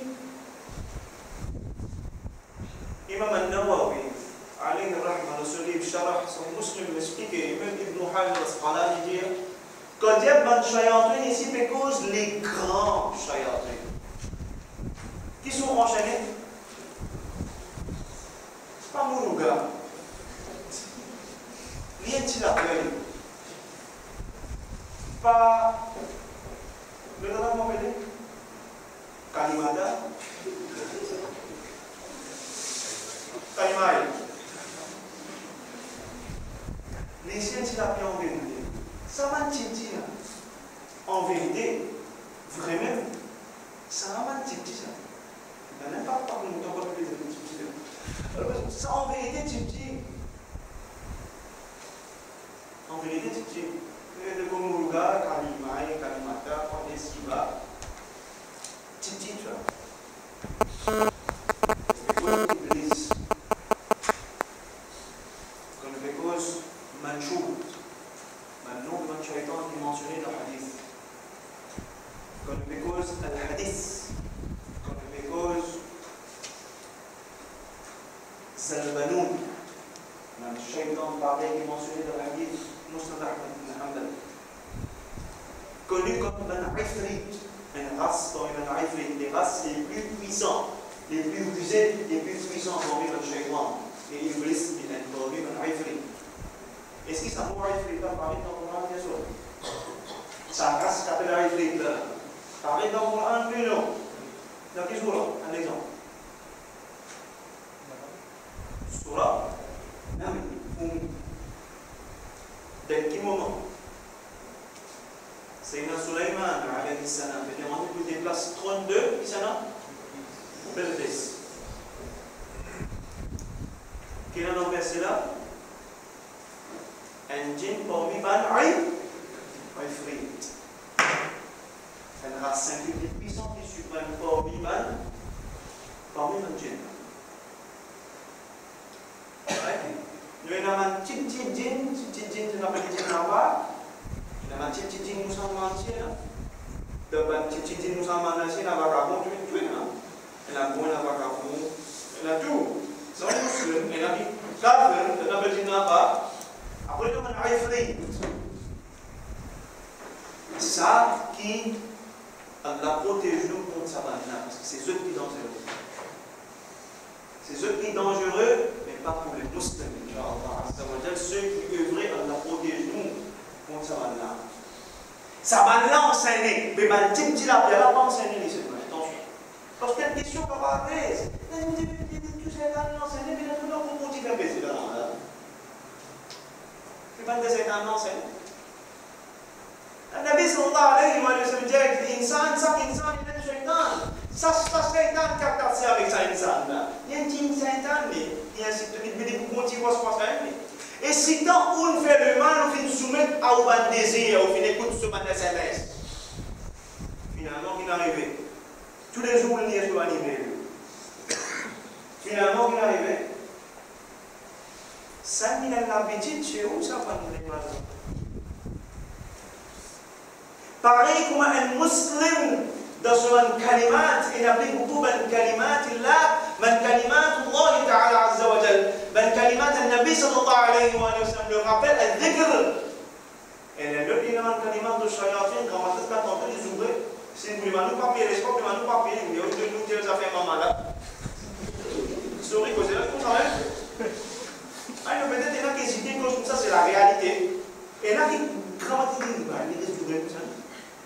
Imam al-Nawawi alayhi rahma le solide sharah son muslim explique, même Ibn Hajar al-Asqalani dit quand il y a ban shayatin ici, c'est cause les grands shayatin qui sont enchaînés. Pas mon gars. Rien de la gueule. Pas. Le nom de mon bébé. Kalimada. Kalimai. Les sciences la en vérité. Ça va dire en vérité, vraiment, ça va dire ça. Il n'y a même pas de temps pour les alors, ça en vérité, tu dis. En vérité, tu dis. De Gomuruga, Kalimai, Kalimata, Kondesiba. Tu dis, tu vois. Iblis. Comme because Manchou. Maintenant, le Shaitan est mentionné dans le hadith. Comme because al-hadith. Comme because Salbanoun. Le Shaitan pareil qui est mentionné dans le hadith. Musnad Ahmad ibn Hanbal. Connu comme un Ifrit. Une race dans une Ifrit. Les races les plus puissants, les plus rusés, les plus puissants parmi le Shaitan. Et Iblis est parmi un Ifrit. Est-ce qu'il s'en va Ifrit là parmi dans le Coran, bien sûr? Sa race s'appelle Ifrit là. Parmi dans le Coran, plus non. Dans quel surah? Un exemple. Surah Naml. Dans quel moment? Sayyidina Sulaiman alayhi salam était rendu pour des places 32, qui s'en a? Belkis. Quel est le verset là? Un djinn parmi Ban'aï, Ifrit. Une race singulière puissante et suprême parmi un djinn. Nous avons un petit djinn, tu n'as pas dit djinn là-bas. Nous avons un petit djinn musulman ici. Nous avons un petit djinn musulman ici, nous avons un vagabond, tu es un vagabond, il a tout. C'est un musulman, il a dit, kafir, tu n'as pas dit djinn là-bas. Après, nous avons un Ifrit. Ça qui Allah protège nous contre sa banane, parce que c'est eux qui sont dangereux. C'est eux qui sont dangereux, mais pas pour les musulmans. Ceux qui œuvraient, Allah protège nous contre sa banane. Sa banane enseignée, mais le type qui l'a pas enseigné les musulmans. Attention. Parce qu'il y a une question qu'on va appeler. Tout ça est enseigné, mais nous devons continuer à baisser la banane. C'est pas de cette enseignée. النبي صلى الله عليه وسلم dit الإنسان chaque insan il est un shaitan. Ça shaitan qui a cassé avec ça insan là. Il y a un petit shaitan mais il y a un petit beaucoup qui va se passer. Et si tant on fait le mal, on finit soumettre à un désir, on finit écouter ce matin SMS. Finalement il est arrivé. Tous les jours il est sur animé. Finalement il est arrivé. Ça il a l'habitude chez où ça va nous mal. Pareil comme un musulman dans son kalimat, il applique beaucoup de kalimat Allah, من كلمات الله تعالى عز وجل، من كلمات النبي صلى الله عليه وسلم le rappel, الذكر. Et le bilan kalimat de shayatin, quand on va tenter les ouvrir, si vous voulez nous papier, les sports, nous papier, mais au lieu de nous dire ça fait maman là. Sorry, c'est là comme ça. Ah, peut-être il y en a qui hésitent, comme ça c'est la réalité. Et là qui grammatique, il est ouvert comme ça.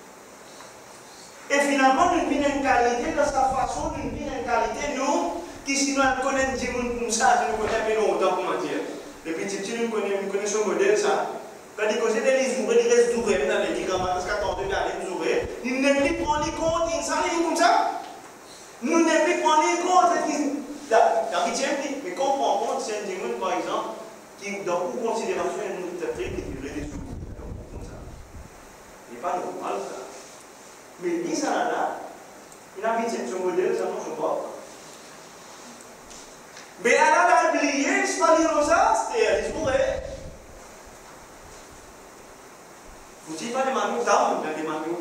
Et finalement, nous avons une qualité dans sa façon, nous avons une qualité, nous, qui sinon connaissons des gens comme ça, nous connaissons longtemps, comment dire. Et puis, nous connaissons ce modèle, ça. Quand ils connaissent les ouvriers, ils restent ouvriers, dans les grands parce qu'attendez, les ouvriers, ils ne peuvent pas prendre compte, ils sont comme ça. Nous ne pouvons pas prendre compte, la richesse, mais quand on prend compte, c'est un démon, par exemple, qui, dans toute considération, est une interprète qui durait des sous. Comme ça. Il n'est pas normal, ça. Mais lui, ça là, il a mis ce modèle, ça ne marche pas. Mais elle a oublié, c'est pas dire ça, c'est les ouvriers. Vous dites pas les manous d'âme, mais les manous.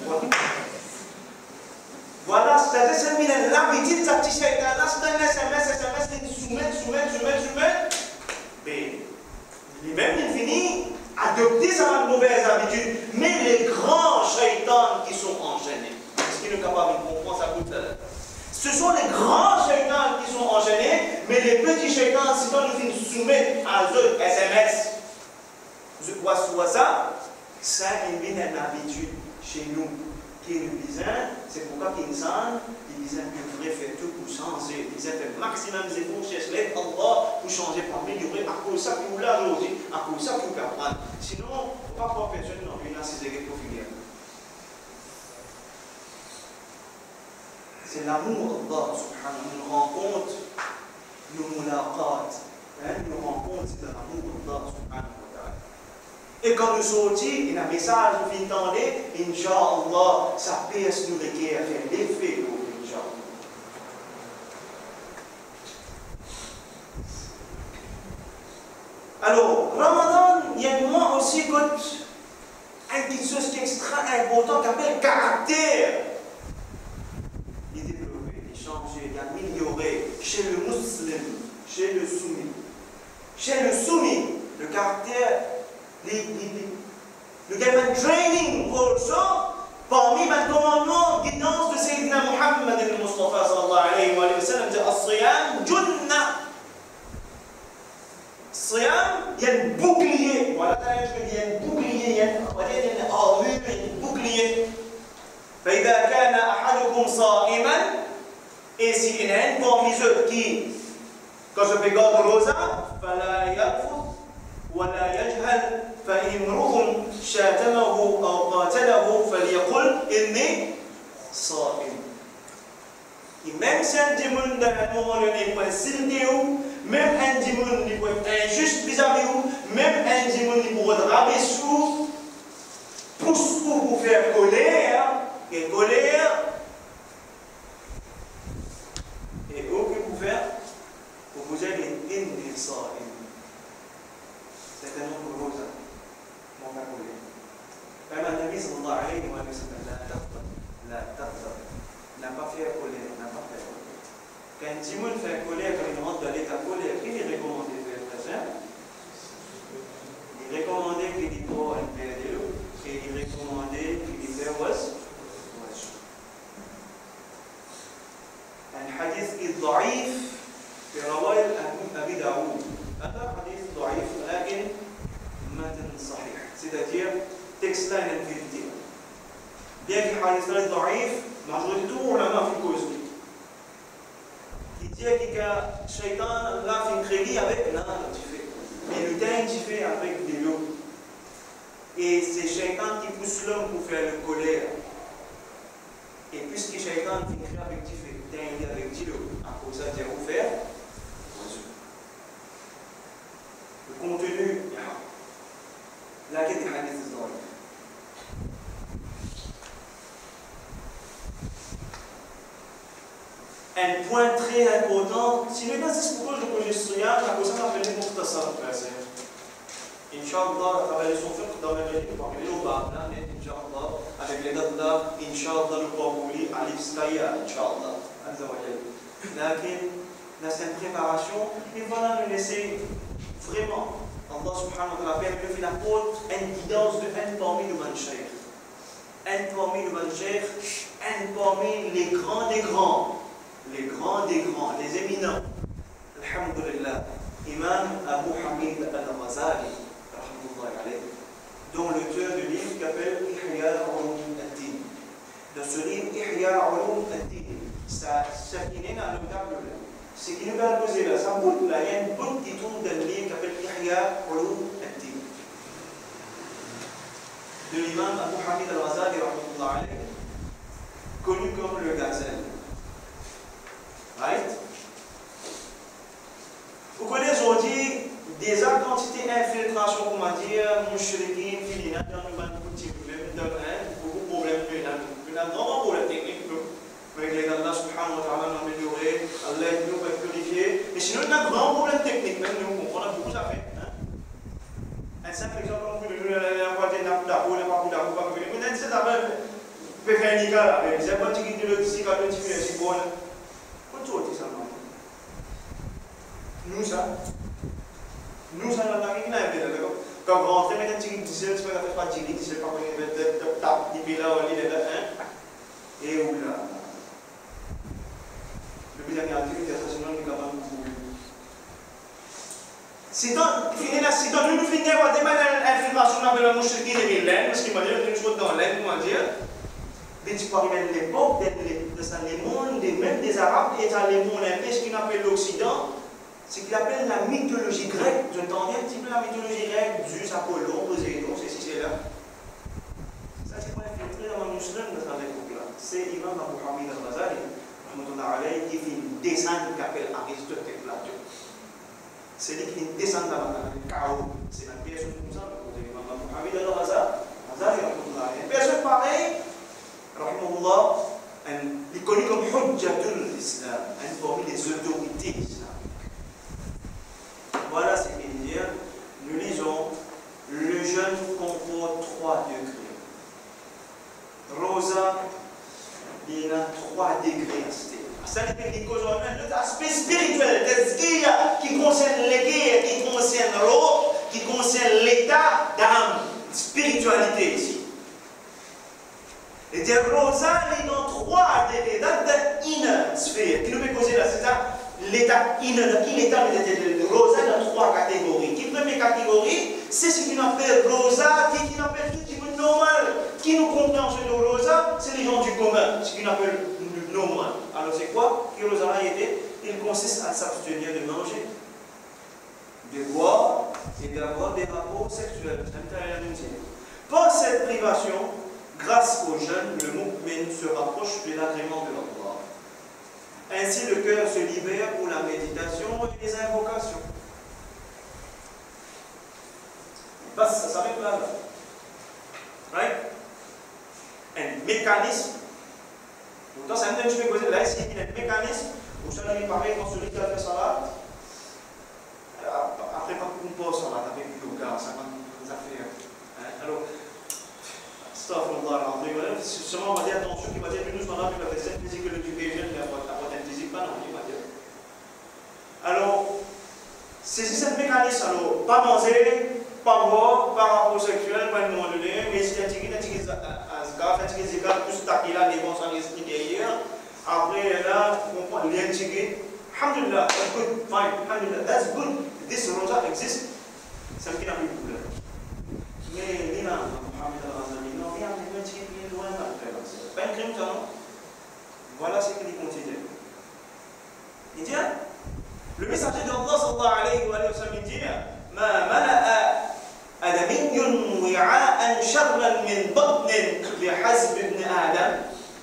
Voilà, c'est-à-dire que c'est l'habitude de sa petite chaîne là, c'est un SMS, il soumettre. Mais lui-même, il finit adopter sa mauvaise habitude. Mais les grands shaitans qui sont enchaînés, est-ce qu'il est capable de comprendre ça tout à l'heure? Ce sont les grands shaitans qui sont enchaînés, mais les petits shaitans, si on nous soumet à eux SMS, je vois ça, ça est une habitude chez nous. Qui est le bizarre, c'est pourquoi qu'il devrait faire tout pour changer. Il devrait faire le maximum d'efforts, chercher Allah pour changer, pour améliorer, à cause de ça qu'il a aujourd'hui, à cause de ça qu'il peut apprendre. Sinon, il ne faut pas croire personne non plus dans ces équipes profilières. C'est l'amour d'Allah, subhanahu, nous rencontre, nous mulaqat, nous rencontre, c'est l'amour d'Allah, subhanahu. Et quand nous sortons, il y a un message, nous entendons, Inch'Allah, sa paix nous requiert faire l'effet pour Inch'Allah. Alors, Ramadan, il y a un moment aussi une petite chose qui est extra important qui s'appelle caractère. Il développer, il changer, il améliorer chez le musulman, chez le soumis. Chez le soumis, le caractère. Le gamin training also parmi les commandements guidance de Sayyidina Muhammad al-Mustafa sallallahu alayhi wa sallam dit as-siyam junna. Siyam, il y a un bouclier. Voilà, il y a un bouclier, il y a une armure, il y a un bouclier. فإذا كان أحدكم صائما et s'il y a un parmi eux qui, quand je fais garde rosa, فلا يرفض ولا يجهل فإن امرؤ شاتمه أو قاتله فليقل إني صائم. Et même si un démon dans un moment donné peut s'indiquer, même un démon peut être injuste vis-à-vis vous, même un démon peut être rabaissé, pousse-vous pour faire colère, et colère, et où que vous faire, pour vous dire inni صائم. C'est un nom pour vous. Mon père voulait. Quand le Nabi sallallahu alayhi wa sallam n'a pas fait colère, n'a pas fait colère. Quand un Timon fait colère, quand il rentre dans l'état colère, il est recommandé de faire ça. Il est recommandé qu'il y ait un père de l'eau, et il est recommandé qu'il y ait un was. Un hadith qui est ضعيف في رواية أبي داود. هذا حديث ضعيف ولكن متن صحيح. C'est-à-dire texte là il est vérité. Bien que le hadith là est ضعيف, majorité tout le monde fait cause. Il dit que le shaitan l'a fait créer avec l'âme tu fais. Mais le temps tu fais avec de l'eau. Et c'est shaitan qui pousse l'homme pour faire le colère. Et puisque shaitan fait créer avec du feu, le temps il est avec de l'eau. À cause de ça, tu vas faire. Le contenu, là, qu'est-ce que le hadith est ضعيف. Un point très important, si le gars c'est pour que je suis là, la cosa va venir pour ça de faire. Inch'Allah, à travers son fiqh, dans le livre, parmi les bas, là, Inch'Allah, avec les dates là, Inch'Allah, nous pouvons lire Alif Skaya, Inch'Allah, Azza wa Jalla. Dans cette préparation, et voilà, nous laisser vraiment, Allah subhanahu wa ta'ala permet de faire une guidance de un parmi les manchers. Un parmi les manchers, un parmi les grands des grands. Les grands des grands, les éminents. Alhamdulillah. Imam Abu Hamid al-Ghazali, dont l'auteur du livre qui s'appelle Ihya Ulum ad-Din. Dans ce livre, Ihya Ulum ad-Din, ça finit dans le tableau là. Ce qui nous va poser là, ça bout là, il y a une bout qui tourne dans le livre qui s'appelle Ihya Ulum ad-Din. De l'imam Abu Hamid al-Ghazali, connu comme le Ghazali. Right? Vous connaissez aujourd'hui des quantités d'infiltration, comment dire, mouchriquines, filines, dans le monde, beaucoup de problèmes, il y a un grand problème technique, avec les Allah subhanahu wa ta'ala amélioré, Allah nous va purifier, mais sinon il y a un grand problème technique, même nous, on a beaucoup d'affaires. Un simple exemple, on peut nous dire, on va dire, on va dire, c'est d'abord, peut faire un nickel, mais c'est pas qui dit le disque à l'autre, c'est bon. Nous, ça, on a une idée. Quand vous rentrez, vous avez un petit diesel, vous n'avez pas de diesel, vous n'avez pas de tape, vous avez là, et où là. plus d'agriculture internationale qui est capable de courir. Si nous finissons par demander l'information avec le mouche qui est l'Inde, parce qu'il m'a dit une chose dans l'Inde, comment dire, dès que tu parles de l'époque, les mondes, même des Arabes, et dans les mondes ce qu'on appelle l'Occident, ce qu'il appelle la mythologie grecque. Vous entendez un petit peu la mythologie grecque, Zeus, Apollon, Poséidon, c'est là. Ça, c'est pas infiltré dans le musulman dans cette époque-là. C'est Imam Abu Hamid al-Ghazali, qui fait une descente qui appelle Aristote et Platon. C'est lui qui fait une descente dans le chaos. C'est une personne comme ça, Imam Abu Hamid al-Ghazali, une personne pareille, rahimahullah, il est connu comme Hujjatul Islam, parmi les autorités islamiques. Voilà ce qu'il dit. Nous lisons, le jeûne comporte 3 degrés. Rosa, il y a 3 degrés. Ça dépend qu'aujourd'hui, l'aspect spirituel, qui concerne l'équerre, qui concerne l'eau, qui concerne l'état d'âme, spiritualité ici. Et dire Rosa, il y a 3 degrés. Dans une sphère, qui nous peut poser là, c'est ça, l'état inner, qui l'état de Rosa dans 3 catégories. Qui première catégorie, c'est ce qu'on appelle Rosa, qui qu'on appelle tout le monde normal. Qui nous comprend ce de Rosa, c'est les gens du commun, ce qu'on appelle normal. Alors c'est quoi que Rosa a été? Il consiste à s'abstenir de manger, de boire et d'avoir des rapports sexuels. Par cette privation, grâce au jeûne, le mu'min se rapproche de l'agrément de Allah. Ainsi, le cœur se libère pour la méditation et les invocations. Ça s'arrête là. Right? Un mécanisme. Pourtant, c'est un peu de choses là, ici, il y a un mécanisme. Où ça lui paraît quand celui qui a fait ça là. Après, pas qu'on pose ça là, avec le yoga, ça va nous affaires. Alors, seulement on va dire attention, qui va dire que nous sommes là, la physique physical education, la protéine physique, pas non, il va dire. Alors, c'est ce mécanisme, alors, pas manger, pas boire, pas rapport sexuel, pas un moment donné, mais si tu as dit que tu as plus taqué là, les bons sans expliquer hier, après là, on prend le lien tigé, alhamdulillah, that's good, fine, alhamdulillah, that's good, this rosa exists, ça me fait un peu de problème. Mais, les là, Mohamed al-Ghazali, non, rien, mais un tigé bien loin, c'est pas un crime, ça, non? Voilà ce qu'il continue. Il dit, le messager d'Allah sallallahu alayhi wa sallam dit, ما ملأ آدمي وعاء شرا من بطن بحسب ابن آدم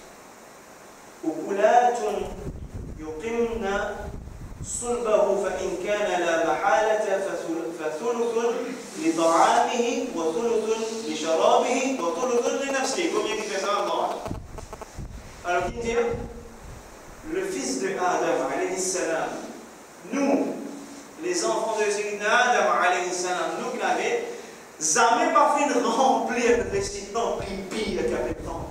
أكلات يقمن صلبه فإن كان لا محالة فثلث لطعامه وثلث لشرابه وثلث لنفسه comme il dit ça Allah. Alors qui dit le fils de Adam alayhi salam, nous les enfants de Sayyidina Adam alayhi salam, nous qui l'avons jamais pas fait de remplir le récipient pipi avec la pétante.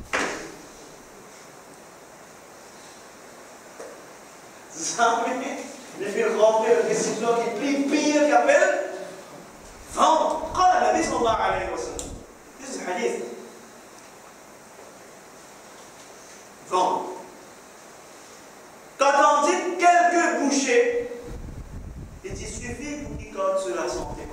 Jamais ne fait remplir le récipient qui pipi avec la pétante. Ventre. قال النبي صلى الله عليه وسلم. This is hadith. Ventre. Quand on dit quelques bouchées, il suffit pour qu'il compte sur la santé.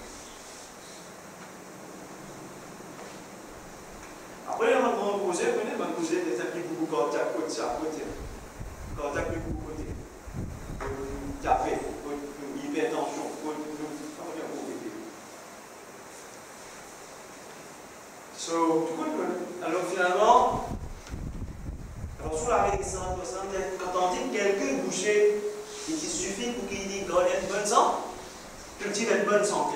Après, on va poser, on va poser des appuis beaucoup quand à côté, à côté. Quand à côté, côté. Taper, hypertension, So, alors finalement, sur la résistance, quand on dit quelques bouchées, il suffit pour qu'il ait une bonne santé, cultive une bonne santé.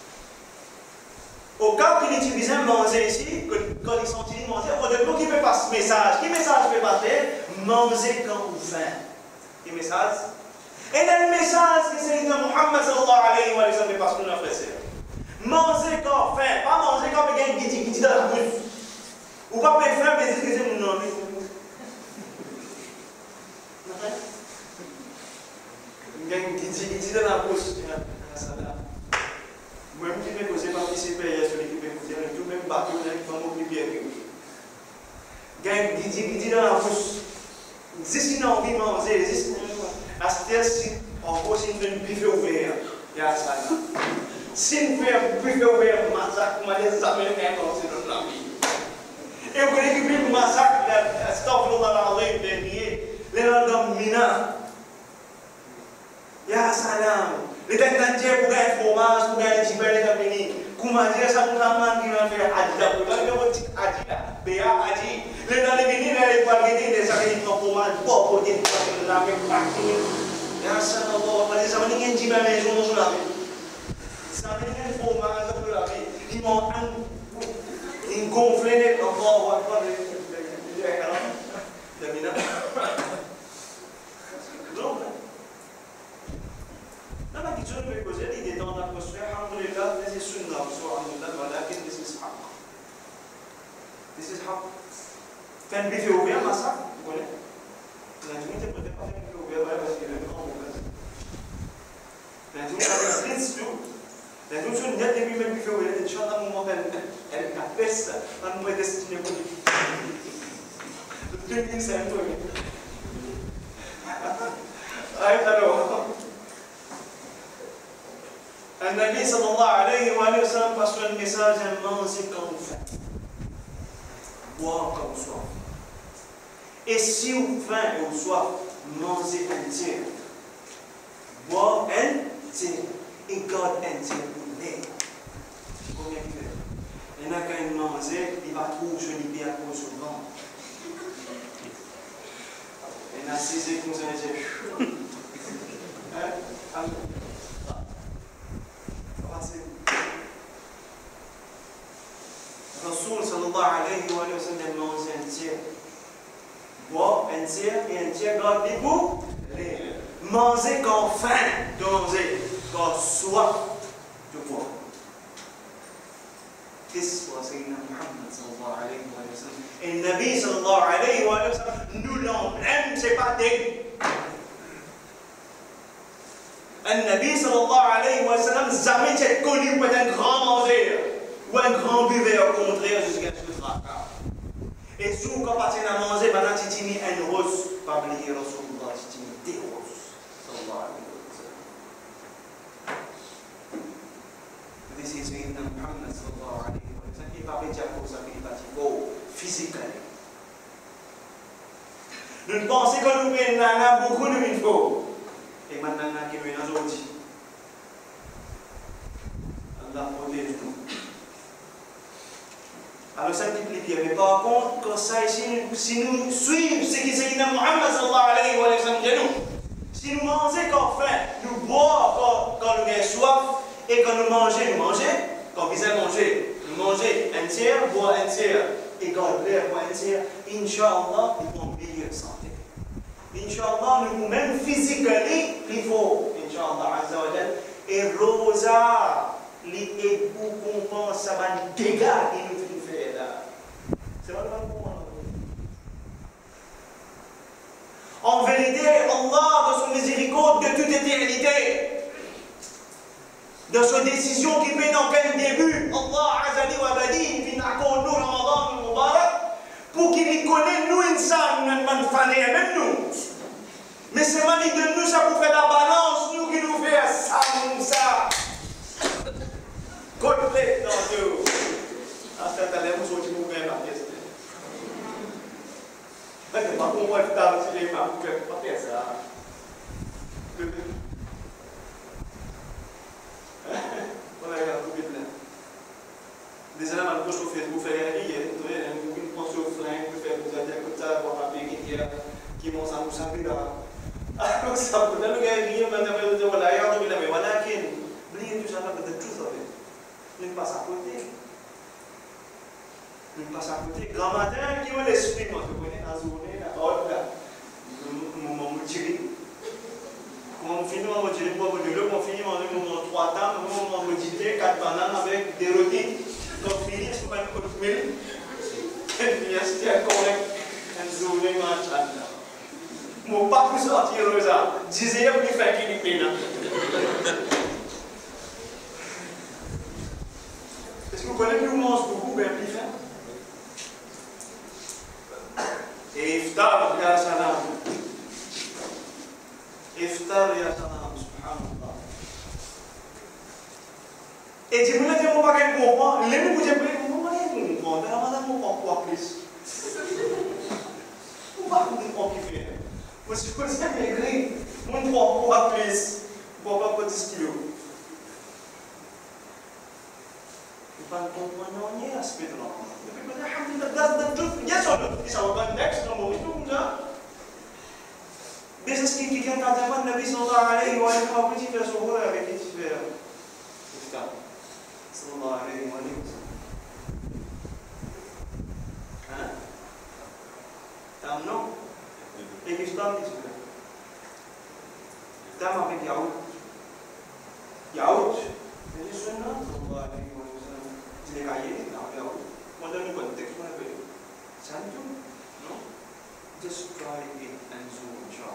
Au cas qu'il utilise manger ici, quand ils sont utilisés manger, on ne peut pas passer ce message. Quel message peut passer? Manger quand vous faim. Quel message? Et le message que c'est Muhammad sallallahu alayhi wa sallam parce qu'on a fait ça. Manger quand faim, pas manger quand vous avez un guidi dans la bouche. Ou pas faire faim, mais c'est que c'est mon nom. Guidi dans la bouche. Moi-même qui vais poser participer à celui qui va écouter, tout même bateau, il va m'occuper avec lui. Gang, guidi dans la bouche. Si on a envie de manger, si en gros, si on fait une buffet ouvert, il y a ça. Si on fait un buffet ouvert, on massacre, on va les Américains dans notre vie. Et vous voyez que le massacre, la stop dans la rue, les gens minants. Ya salam. Les têtes d'entier pour gagner fromage, pour gagner du pain, les amis. Comment dire ça pour la main qui va faire Adja. Pour gagner votre petit Adja, Béa Adji. Les gens qui viennent, les paquets, les sacs de fromage, pour porter des paquets de la même partie. Ya salam, on va dire ça, on va dire qu'il y a une maison sur la vie. Ça veut dire qu'il faut fromage sur la vie. Ils m'ont gonflé, encore, on va faire des minants. أنا كنت جنب الجزائر اللي دون التصوير الحمد لله هذه السنة الحمد لله ولكن this is حق. This is حق. كان بيفي وبيع ما صح ولا؟ لازم أنت بدك تعرف بيفي وبيع ولا بس كذا نقوم بس. لازم تعرف تنسو. لازم شو نجد بيفي بيفي وبيع إن شاء الله مو مكان الكابس أنا ما يدستني كذي. الدنيا سامتوني. أيوة. النبي صلى الله عليه وآله وسلم passe un message à manger comme faim, boire comme soif. Et si vous faim ou soif, mangez entier, boire entier et garde entier pour l'air. Combien il fait? Il y en a qui mangent, il va trouver une idée à cause du vent. Il y en a 6 qui nous ont dit. Rasoul sallallahu alayhi wa sallam mange entier. Boire entier et entier garde beaucoup. Manger quand faim de manger, quand soif de boire. Qu'est-ce que c'est Muhammad sallallahu alayhi wa sallam? Et le Nabi sallallahu alayhi wa sallam nous l'emblème, c'est pas dégueu. Le Nabi sallallahu alayhi wa sallam jamais été connu pour être un grand mangeur ou un grand buveur, au contraire jusqu'à ce tracas. Et si vous partez à manger, pendant que tu as une rose, pas oublier Rasulullah, tu as des roses. Sallallahu alayhi wa sallam. This is Sayyidina Muhammad sallallahu alayhi wa sallam. Il va dire pour ça qu'il va dire physiquement. Nous pensons que nous avons beaucoup de infos. Et maintenant, qui est aujourd'hui. Allah protège nous. Alors ça multiplie. Mais par contre, quand ça, si nous suivons ce qui est Muhammad sallallahu alayhi wa sallam de nous, si nous mangeons quand faim, nous boire quand nous avons soif, et quand nous mangeons, quand nous visons manger un tiers, boire un tiers, et quand nous boire un tiers, Inch'Allah, nous avons une meilleure santé. Inch'Allah, nous-mêmes physiquement, il faut, Inch'Allah, Azza wa Jal, et Rosa, les beaucoup compense ça va nous dégâts et nous fait là. C'est pas le bon. En vérité, Allah, dans son miséricorde de toute éternité, dans sa décision qui fait dans quel début, Allah Azza wa Jal, il vient à nous Ramadan Mubarak, pour qu'il y connaisse nous insan, nous fané même nous. Mais c'est malik de nous ça pour faire la balance, nous qui nous fait ça. Complet dans Dieu. À cette année, nous sommes tous même à pièce. Mais c'est pas pour moi de faire si les femmes ne peuvent pas faire ça. Voilà, il y a tout de plein. Des années, on peut chauffer, vous faire la vie, vous pensez au flingue, vous faites, vous êtes comme ça, pour un pays qui vont s'en vous là. Alors, ça peut être le gars, mais voilà, il y a un mais voilà, qui est, oubliez tout ça, de tout ça. Nous passons à côté. Nous passons à côté. Grand matin, qui va l'esprit, moi, tu connais, la journée, la haute, là. Mon tiré. Quand on finit, on va tirer pour le on finit, on a 3 temps, on va méditer 4 bananes avec des rôtis. Quand on finit, c'est pas une autre mille. Et puis, c'est correct. Une journée, machin. Mon pas plus sortir de ça. Disait plus fait qu'il est pénal. Est-ce que vous connaissez plus mange beaucoup, bien plus fin? Et iftar, ya salam. Et tu me dis, mon pas comprendre. Les gens vous disent, mon pas comprendre. Mais madame, mon pas quoi plus. Mon pas comprendre qui fait. Parce que vous avez écrit, mon pas quoi plus. Pour pas petit kilo. Vous ne comprenez pas aspect de l'enfant. That's the truth. Yes or no? This is our context. No more. Mais c'est ce qui vient quand le Nabi sallallahu alayhi wa sallam a petit fait son rôle avec les différents. Sallallahu alayhi wa sallam. Hein? Tam non? Et qui tam dit ça? Tam avec Yaoud. Yaoud. Mais je suis là. Sallallahu alayhi wa sallam. Il est caillé dans Yaoud. Moi dans le contexte on appelle. C'est un tout. Non? Just try it and zoom.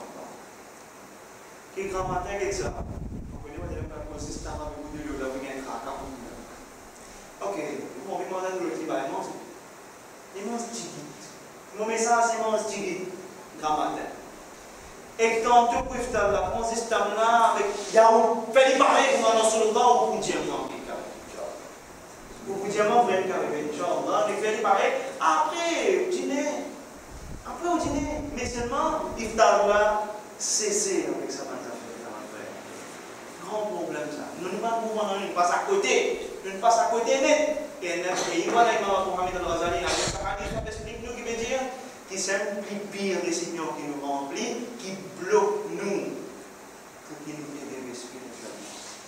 Qui grand matin que ça? On connaît pas de consistant avec vous de l'eau avec un craquant. Ok, mon demande de l'autre bah non, il mange tigit. Mon message c'est mange tigit grand matin. Et quand tu peux faire la consistant là avec yaourt, fais-le pareil comme dans son temps ou pour diamant. Pour diamant vraiment carré, inchallah, il fait pareil après au dîner. Après au dîner, mais seulement iftar là cesser avec ça. Grand problème ça. Nous ne pas pouvoir nous passe à côté. Nous passe à côté net. Et il va là Imam Mohamed Al-Ghazali avec sa hadith explique nous qui veut dire qui c'est le plus pire récipient qui nous remplit, qui bloque nous pour qu'il nous aide spirituellement.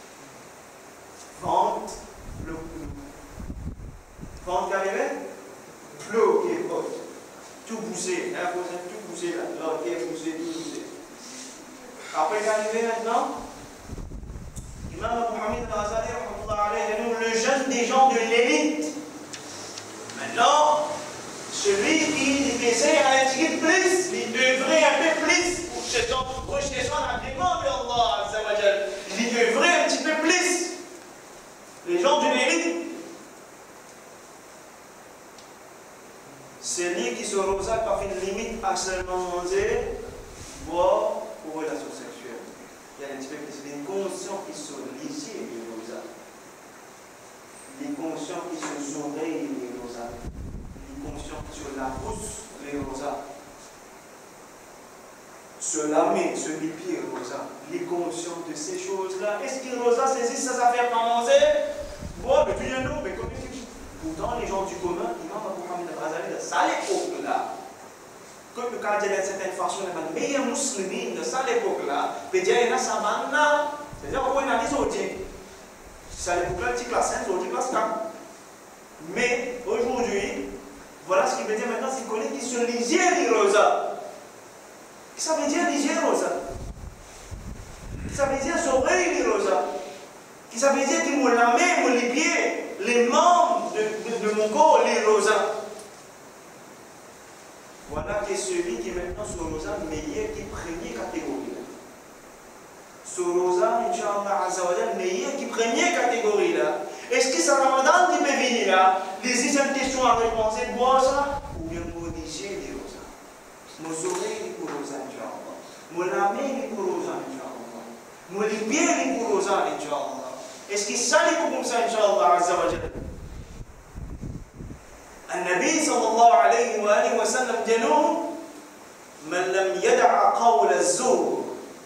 Vente, bloque nous. Vente carrément, bloqué, tout poussé, hein, tout poussé là, qui est poussé, tout poussé. Après qu'arrivé maintenant, Imam Mohamed Al-Ghazali, le jeune des gens de l'élite. Maintenant, celui qui essaie à intéresser plus, il devrait un peu plus pour rejeter son agrément de Allah. Il devrait un petit peu plus. Les gens de l'élite, c'est lui qui se rosa par une limite à seulement manger, boire ou relation sexuelle. Il y a un petit peu plus d'inconscients qui sont lisiers les rosas. Les conscients qui sont oreilles les rosas. Les conscients qui sont la bouche les rosas. Se lamer, se lipier les rosas. Les conscients de ces choses-là. Est-ce qu'ils rosas saisissent ces affaires pour manger? Bon, mais tu viens nous, mais comme il dit. Pourtant, les gens du commun, Imam Mohamed Al-Ghazali, de ça l'époque-là, comme le cas de certaines façons, les meilleurs musulmans de ça l'époque-là, peut dire qu'il y a ça maintenant, c'est-à-dire qu'on a des autres. C'est à l'époque-là, petit classe 5, autre classe 4. Mais aujourd'hui, voilà ce qu'il veut dire maintenant, c'est qu'on est qui sont lisiers les rosas. Ça veut dire lisier rosa. Ça veut dire oreilles les rosas. Ça veut dire qu'ils m'ont la main, m'ont les pieds, les membres de mon corps, les rosas. Voilà que celui qui est maintenant sur rosa, meilleur qui première catégorie. Sur rosa, Inch'Allah Azzawajal, meilleur qui première catégorie là. Est-ce que ça Ramadan qui peut venir là? Les une question à répondre, c'est boire ça ou bien modifier les rosas? Nos oreilles les rosas, Inch'Allah. Mon main les rosas, Inch'Allah. Mon pied les rosas, Inch'Allah. Est-ce que ça les comme ça, Inch'Allah Azzawajal? النبي صلى الله عليه وآله وسلم جنوب من لم يدع قول الزور.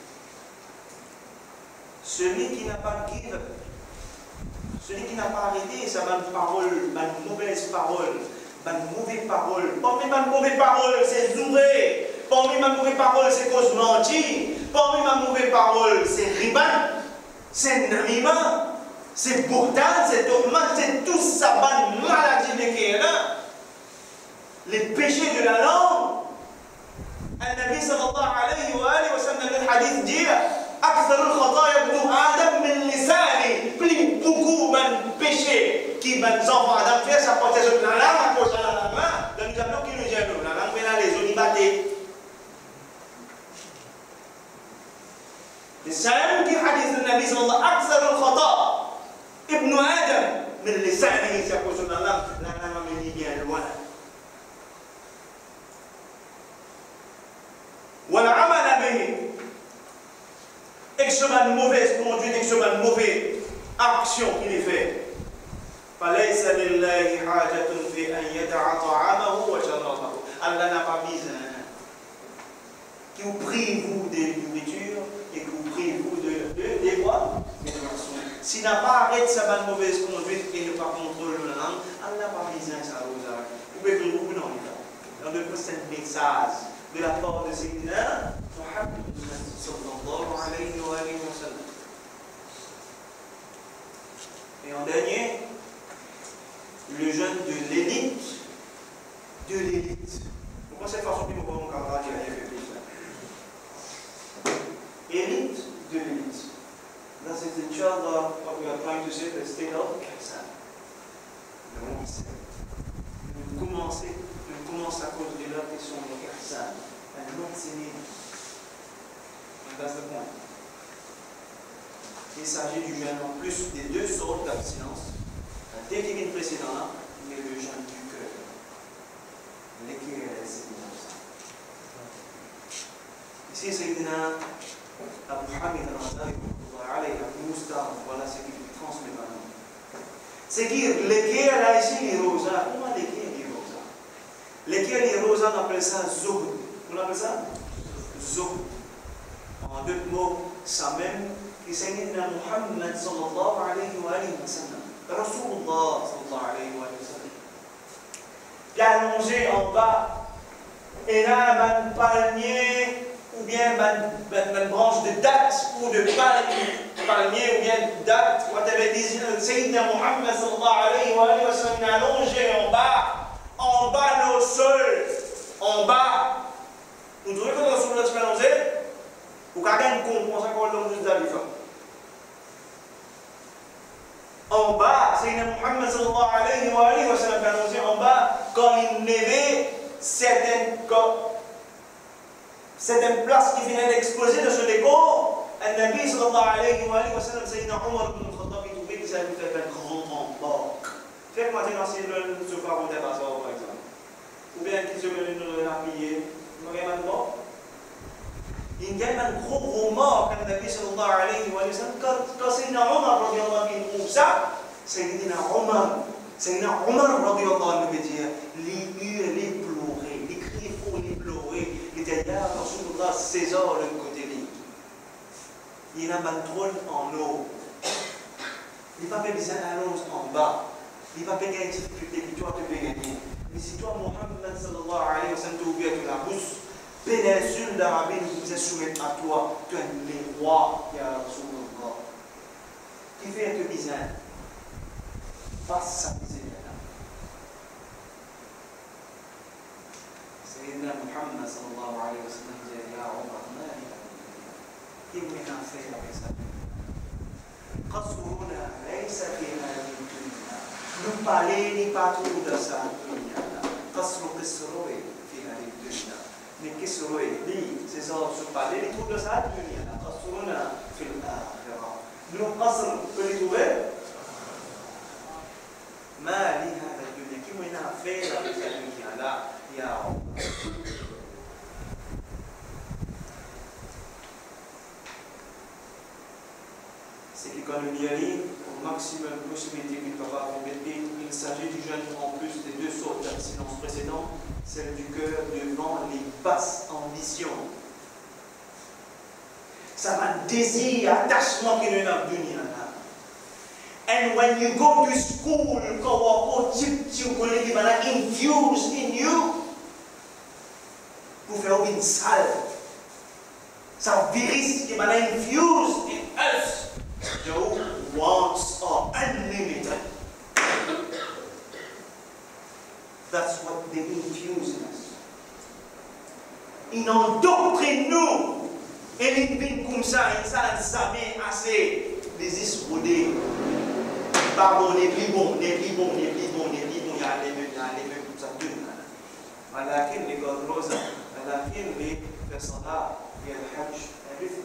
Celui qui n'a pas give, celui qui n'a pas arrêté sa bonne parole, bonne mauvaise parole, bonne mauvaise parole. Parmi ma mauvaise parole, c'est zouré. Parmi ma mauvaise parole, c'est cause mentie. Parmi ma mauvaise parole, c'est riban, c'est namima, c'est bourdan, c'est tourment, c'est tout ça, bonne maladie de qui est là. Les péchés de la langue. النبي صلى الله عليه وآله وسلم le hadith dit أكثر الخطايا ابن آدم من لسانه. Plus beaucoup de péchés qui ben enfants Adam fait ça porte sur la langue à cause de la main. Donc nous avons qui nous gêne la langue mais là les olibatés. السلام qui hadith النبي صلى الله عليه وسلم أكثر الخطايا ابن آدم من لسانه c'est à cause de la langue me dit bien loin. والعمل به et que ce soit une mauvaise conduite, et que ce soit une mauvaise action qu'il est fait. فليس لله حاجة في أن يدع طعامه وشرابه. Allah n'a pas besoin que vous privez-vous de nourriture et que vous privez-vous de quoi? Des boissons. S'il n'a pas arrêté sa mauvaise conduite et ne pas contrôler le langue, Allah n'a pas besoin de ça. Vous pouvez le vous non. On devrait c'est un message de la part de Sayyidina Muhammad sallallahu alayhi wa sallam. Et en dernier, le jeune de l'élite. De l'élite. Pourquoi cette façon que nous pouvons dire élite de l'élite. That is the child of what we are trying to say, the state of Kazan. Nous commençons à cause de leur question de Kazan. And not singing. And that's the point. Il s'agit du jeûne en plus des deux sortes d'abstinence. La technique précédente, mais le jeûne du cœur. L'équilibre est ici, Sayyidina Abu Hamid al-Ghazali, voilà ce qu'il transmet à nous. C'est que l'équilibre là ici, les rosas, comment l'équilibre les rosas? L'équilibre les rosas, on appelle ça zuhd. On appelle ça zuhd. En deux mots, ça même. Sayyidina Muhammad sallallahu alayhi wa sallam, Rasulullah sallallahu alayhi wa sallam, qui a allongé en bas, et là, un palmier, ou bien une branche de date, ou de palmier, ou bien de date, whatever it is, Sayyidina Muhammad sallallahu alayhi wa sallam, a allongé en bas le sol, en bas. Vous trouvez que Rasulullah s'est allongé? Ou quelqu'un comprend ça quand l'homme nous a dit ça? En bas, Sayyidina Muhammad sallallahu alayhi wa sallam a annoncé en bas, quand il neigait, certaines places qui venaient d'exploser de ce décor, Nabi sallallahu alayhi wa sallam, Sayyidina Omar ibn Khattab, il trouvait que ça lui fait un grand embarque. Faites maintenant si le sofa vous dépasse, par exemple. Ou bien qu'il se met une lapillée, vous voyez maintenant? Il y a un gros remords quand Nabi sallallahu alayhi wa sallam, quand Sayyidina Omar radiallahu anhu trouve ça, Sayyidina Omar radiallahu anhu veut dire, les hurler, pleurer, les crier pour les pleurer, il dit, ya Rasulullah, César le côté libre. Il y a un trône en eau. Il n'a pas besoin d'annonce en bas. Il n'a pas besoin de difficulté que toi tu peux gagner. Mais si toi, Muhammad sallallahu alayhi wa sallam, tu ouvres la bouche, péninsule d'Arabie nous disait soumettre à toi, tu es le roi, ya Rasulullah. Qui fait un bizarre? Face à misère. Sayyidina Muhammad sallallahu alayhi wa sallam disait, ya Omar, qui m'a fait avec ça? قصرنا ليس في هذه الدنيا. Nous parler ni pas trop de ça dunya. قصر قصروي في هذه الدنيا. Mais qu'est-ce que c'est ça, se parler, les troubles de ça, il y a قصرنا في الآخرة. Nous قصر que les trouver. ما لي هذا الدنيا qui m'a fait avec cette dunya là, ya c'est que quand le diary, au maximum de possibilités qu'il ne peut pas compléter, il s'agit du jeûne en plus des deux sortes d'abstinence précédentes, celle du cœur devant les basses ambitions. Ça va désir, attachement qu'il y a dans le dunya. And when you go to school, you will infuse in you pour faire une salle. Ça virus qui va infuse in us. Your wants are unlimited. That's what they infuse in us. Ils endoctrinent nous. Et ils viennent comme ça, ils ne savent jamais assez. Les isrodés. Pardon, les plus bons, il y a les mêmes comme ça, deux. Malakin, les God Rosa, Malakin, les personnes là, il y a le Hajj, everything.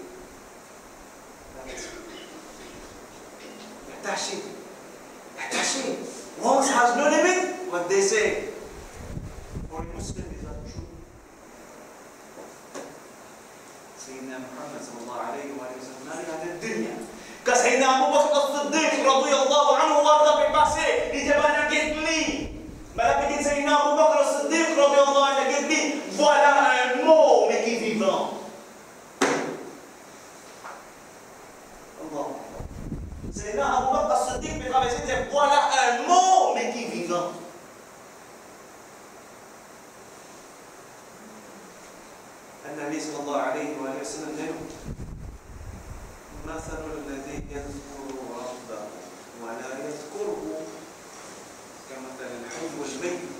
Attaché. Once has no limit, what they say. For a Muslim is not true. Sayyidina Muhammad sallallahu alayhi wa sallam, dans la dunya. Quand Sayyidina Abu Bakr as-Siddiq radhiyallahu anhu warda pe passé, il dit bana getli. Bana pe Sayyidina Abu Bakr as-Siddiq radhiyallahu anhu getli. Voilà un mot mais qui est vivant. Allah. Sayyidina Abu Bakr as-Siddiq pe traverser dit voilà un mot mais qui est vivant. النبي صلى الله عليه وآله وسلم قال مثل الذي يذكر ربه ولا يذكره كمثل الحي والميت.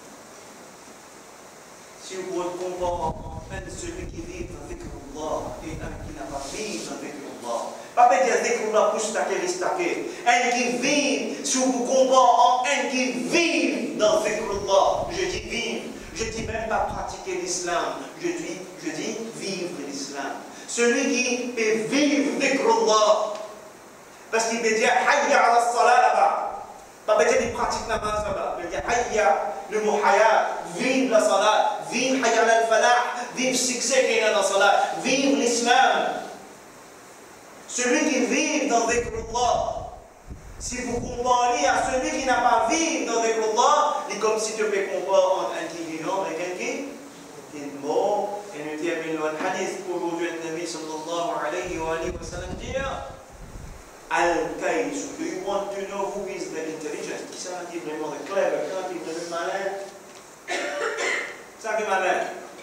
Si vous le comparez en celui qui vit avec Allah et un qui n'a pas vécu avec Allah. Pas dire que Allah pousse ta kéristaké. Un qui vit, si vous comparez en un qui vit dans Allah, je dis vivre. Je ne dis même pas pratiquer l'islam, je dis vivre l'islam. Celui qui peut vivre dhikrullah, parce qu'il peut dire hayya ala salat là-bas, pas dire qu'il pratique namaz là-bas, il dit hayya le mot hayya, vive la salat, vive hayya ala al-falah, vive succès qu'il y a dans la salat, vive l'islam. Celui qui vit dans dhikrullah, si vous comparez à celui qui n'a pas vécu dans dhikrullah, c'est comme si tu peux comparer entre un qui est vivant et un qui est mort. Et nous terminons un hadith aujourd'hui, le Nabi sallallahu alayhi wa sallam dit Al-Kaïs, do you want to know who is the intelligent? Qui ça dit vraiment le clever? Qui dit le malin? Ça qui est malin?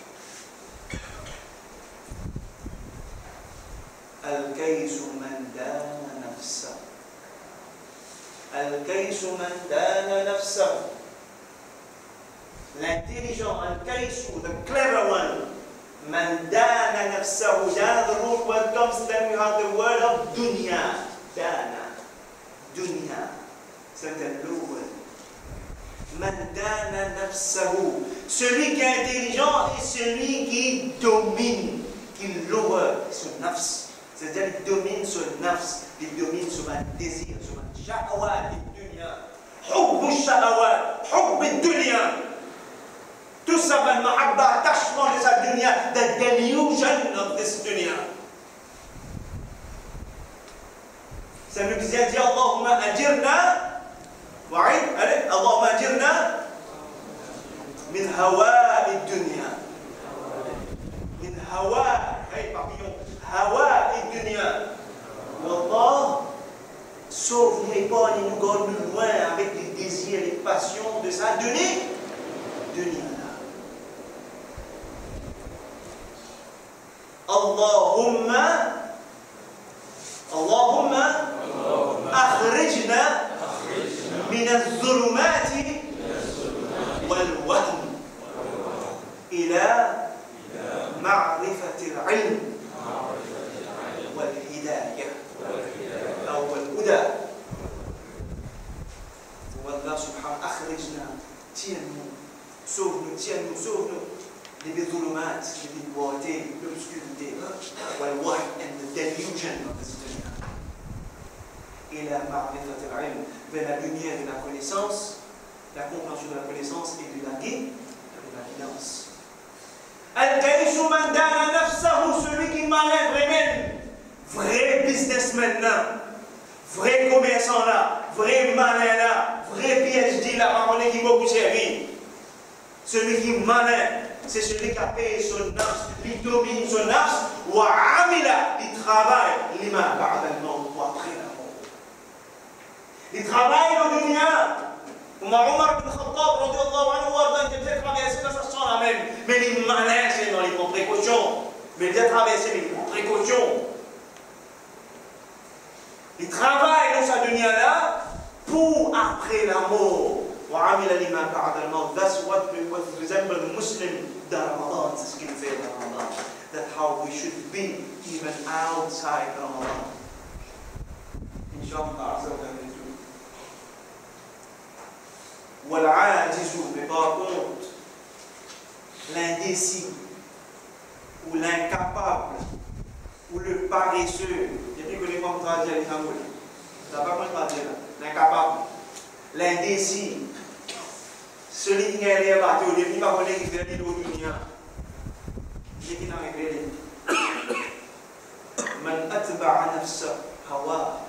Al-Kaïs man dana nafsa. Al-Kaïs man dana nafsa. L'intelligent, Al-Kaïs, the clever one. Man dana nafsahu. Dana, the root word comes, then we have the word of dunya. Dana. Dunya. C'est un lourd word. Man dana nafsahu. Celui qui est intelligent est celui qui domine, qui lower son nafs. C'est-à-dire qu'il domine son nafs, il domine son désir, son shahawat de dunya. Hubb al-shahawat, hubb al-dunya. Tout ça, le mahabba, attachement de sa dunya, the delusion of this dunya. C'est le qui dit Allahumma ajirna, wa'id, allez, Allahumma ajirna min hawa'i dunya. Min hawa'i, hey papillon, hawa'i dunya. Wallah, sauve les pas, il nous garde loin avec les désirs, les passions de sa dunya. اللهم أخرجنا من الظلمات والوهم إلى معرفة العلم والهداية أو الهدى. والله سبحانه أخرجنا tiens-nous, sauve-nous, tiens-nous, sauve-nous. Les dhulumat, les beautés, l'obscurité, and the delusion of this dunya. Et la ma'rifat al-ilm, vers la lumière de la connaissance, la compréhension de la connaissance et de la guidance. Al-Kaïshu man dana nafsahu, celui qui malin vraiment, vrai businessman là, vrai commerçant là, vrai malin là, vrai PhD là, par contre qui m'a beaucoup servi. Celui qui est malin, c'est celui qui a payé son nafs, qui domine son nafs, wa amila, il travaille, lima ba'da al-maut, ou après la mort. Il travaille dans le dunya. Omar ibn Khattab, radiyallahu anhu, il a traversé la station la même. Mais il est malin, c'est dans les précautions. Mais il a traversé, mais il prend précaution. Il travaille dans sa dunya là pour après la mort. That's what resembles the Muslim in Ramadan. C'est ce qu'il fait dans Ramadan. That's how we should be even outside Ramadan. Inch'Allah. Mais par contre, l'indécis ou l'incapable ou le paresseux, j'ai dit que les gens traduisent les langues. Ça va pas traduire là. L'incapable, l'indécis, celui qui est battu au début, il va connaître qu'il fait des dunya. Il qui n'a rien fait. Man atba'a nafsa hawa.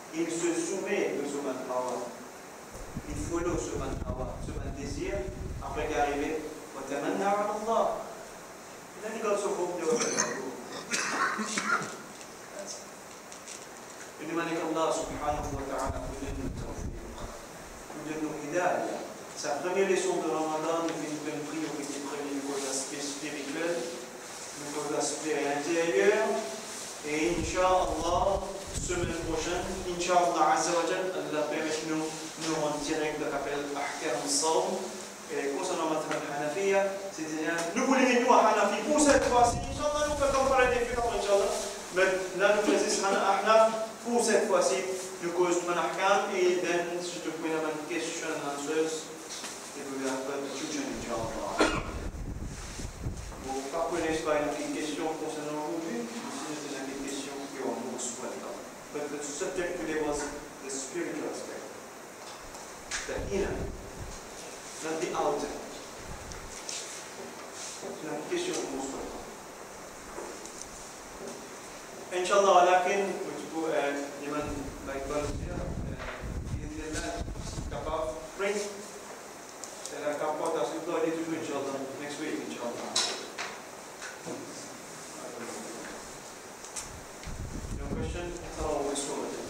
il se soumet de ce hawa. Il follow ce hawa, ce désir, après qu'arriver, وَتَمَنَّ عَلَى اللَّهِ. And then he got so hooked over it. لملك الله سبحانه وتعالى nous donne nos hidayah. Sa première leçon de Ramadan nous fait une bonne priorité premier niveau l'aspect spirituel, niveau l'aspect intérieur. Et Inch'Allah, semaine prochaine, Inch'Allah Azza wa Jal, Allah permet-nous en direct de rappel Ahkam al-Sawm. Et concernant la Hanafiya, c'est-à-dire, nous voulons nous à Hanafi pour cette fois-ci, Inch'Allah, nous faisons comparer des films, Inch'Allah. Mais là, nous faisons Ahnaf pour cette fois-ci, nous causons mon Ahkam et then, si tu peux avoir une question and answers, et vous verrez pas de future, Inch'Allah. Vous parcourez pas une question concernant aujourd'hui, si c'est une question qui est en mot soit là. But the subject today was the spiritual aspect, the inner. Not the outer. C'est une question pour nous. Inch'Allah, lakin, vous لمن بايبل بإذن الله capable bring la capote à ce que doit être Inch'Allah next week Inch'Allah. No question? Oh, we saw it.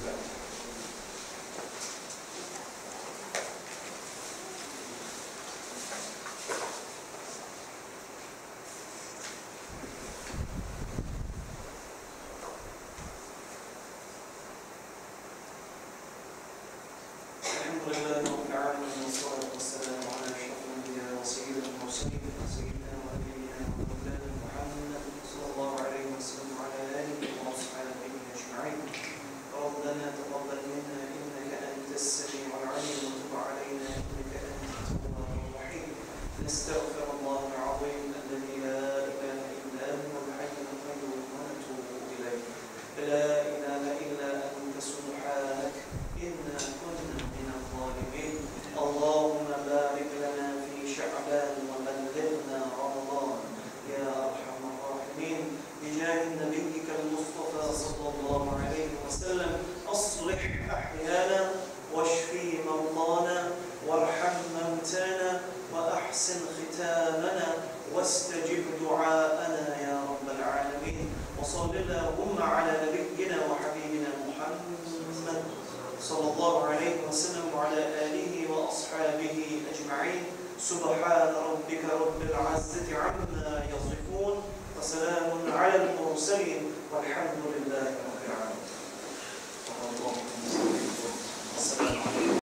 واستجب دعاءنا يا رب العالمين وصل اللهم على نبينا وحبيبنا محمد صلى الله عليه وسلم وعلى آله وأصحابه أجمعين سبحان ربك رب العزة عما يصفون وسلام على المرسلين والحمد لله رب العالمين.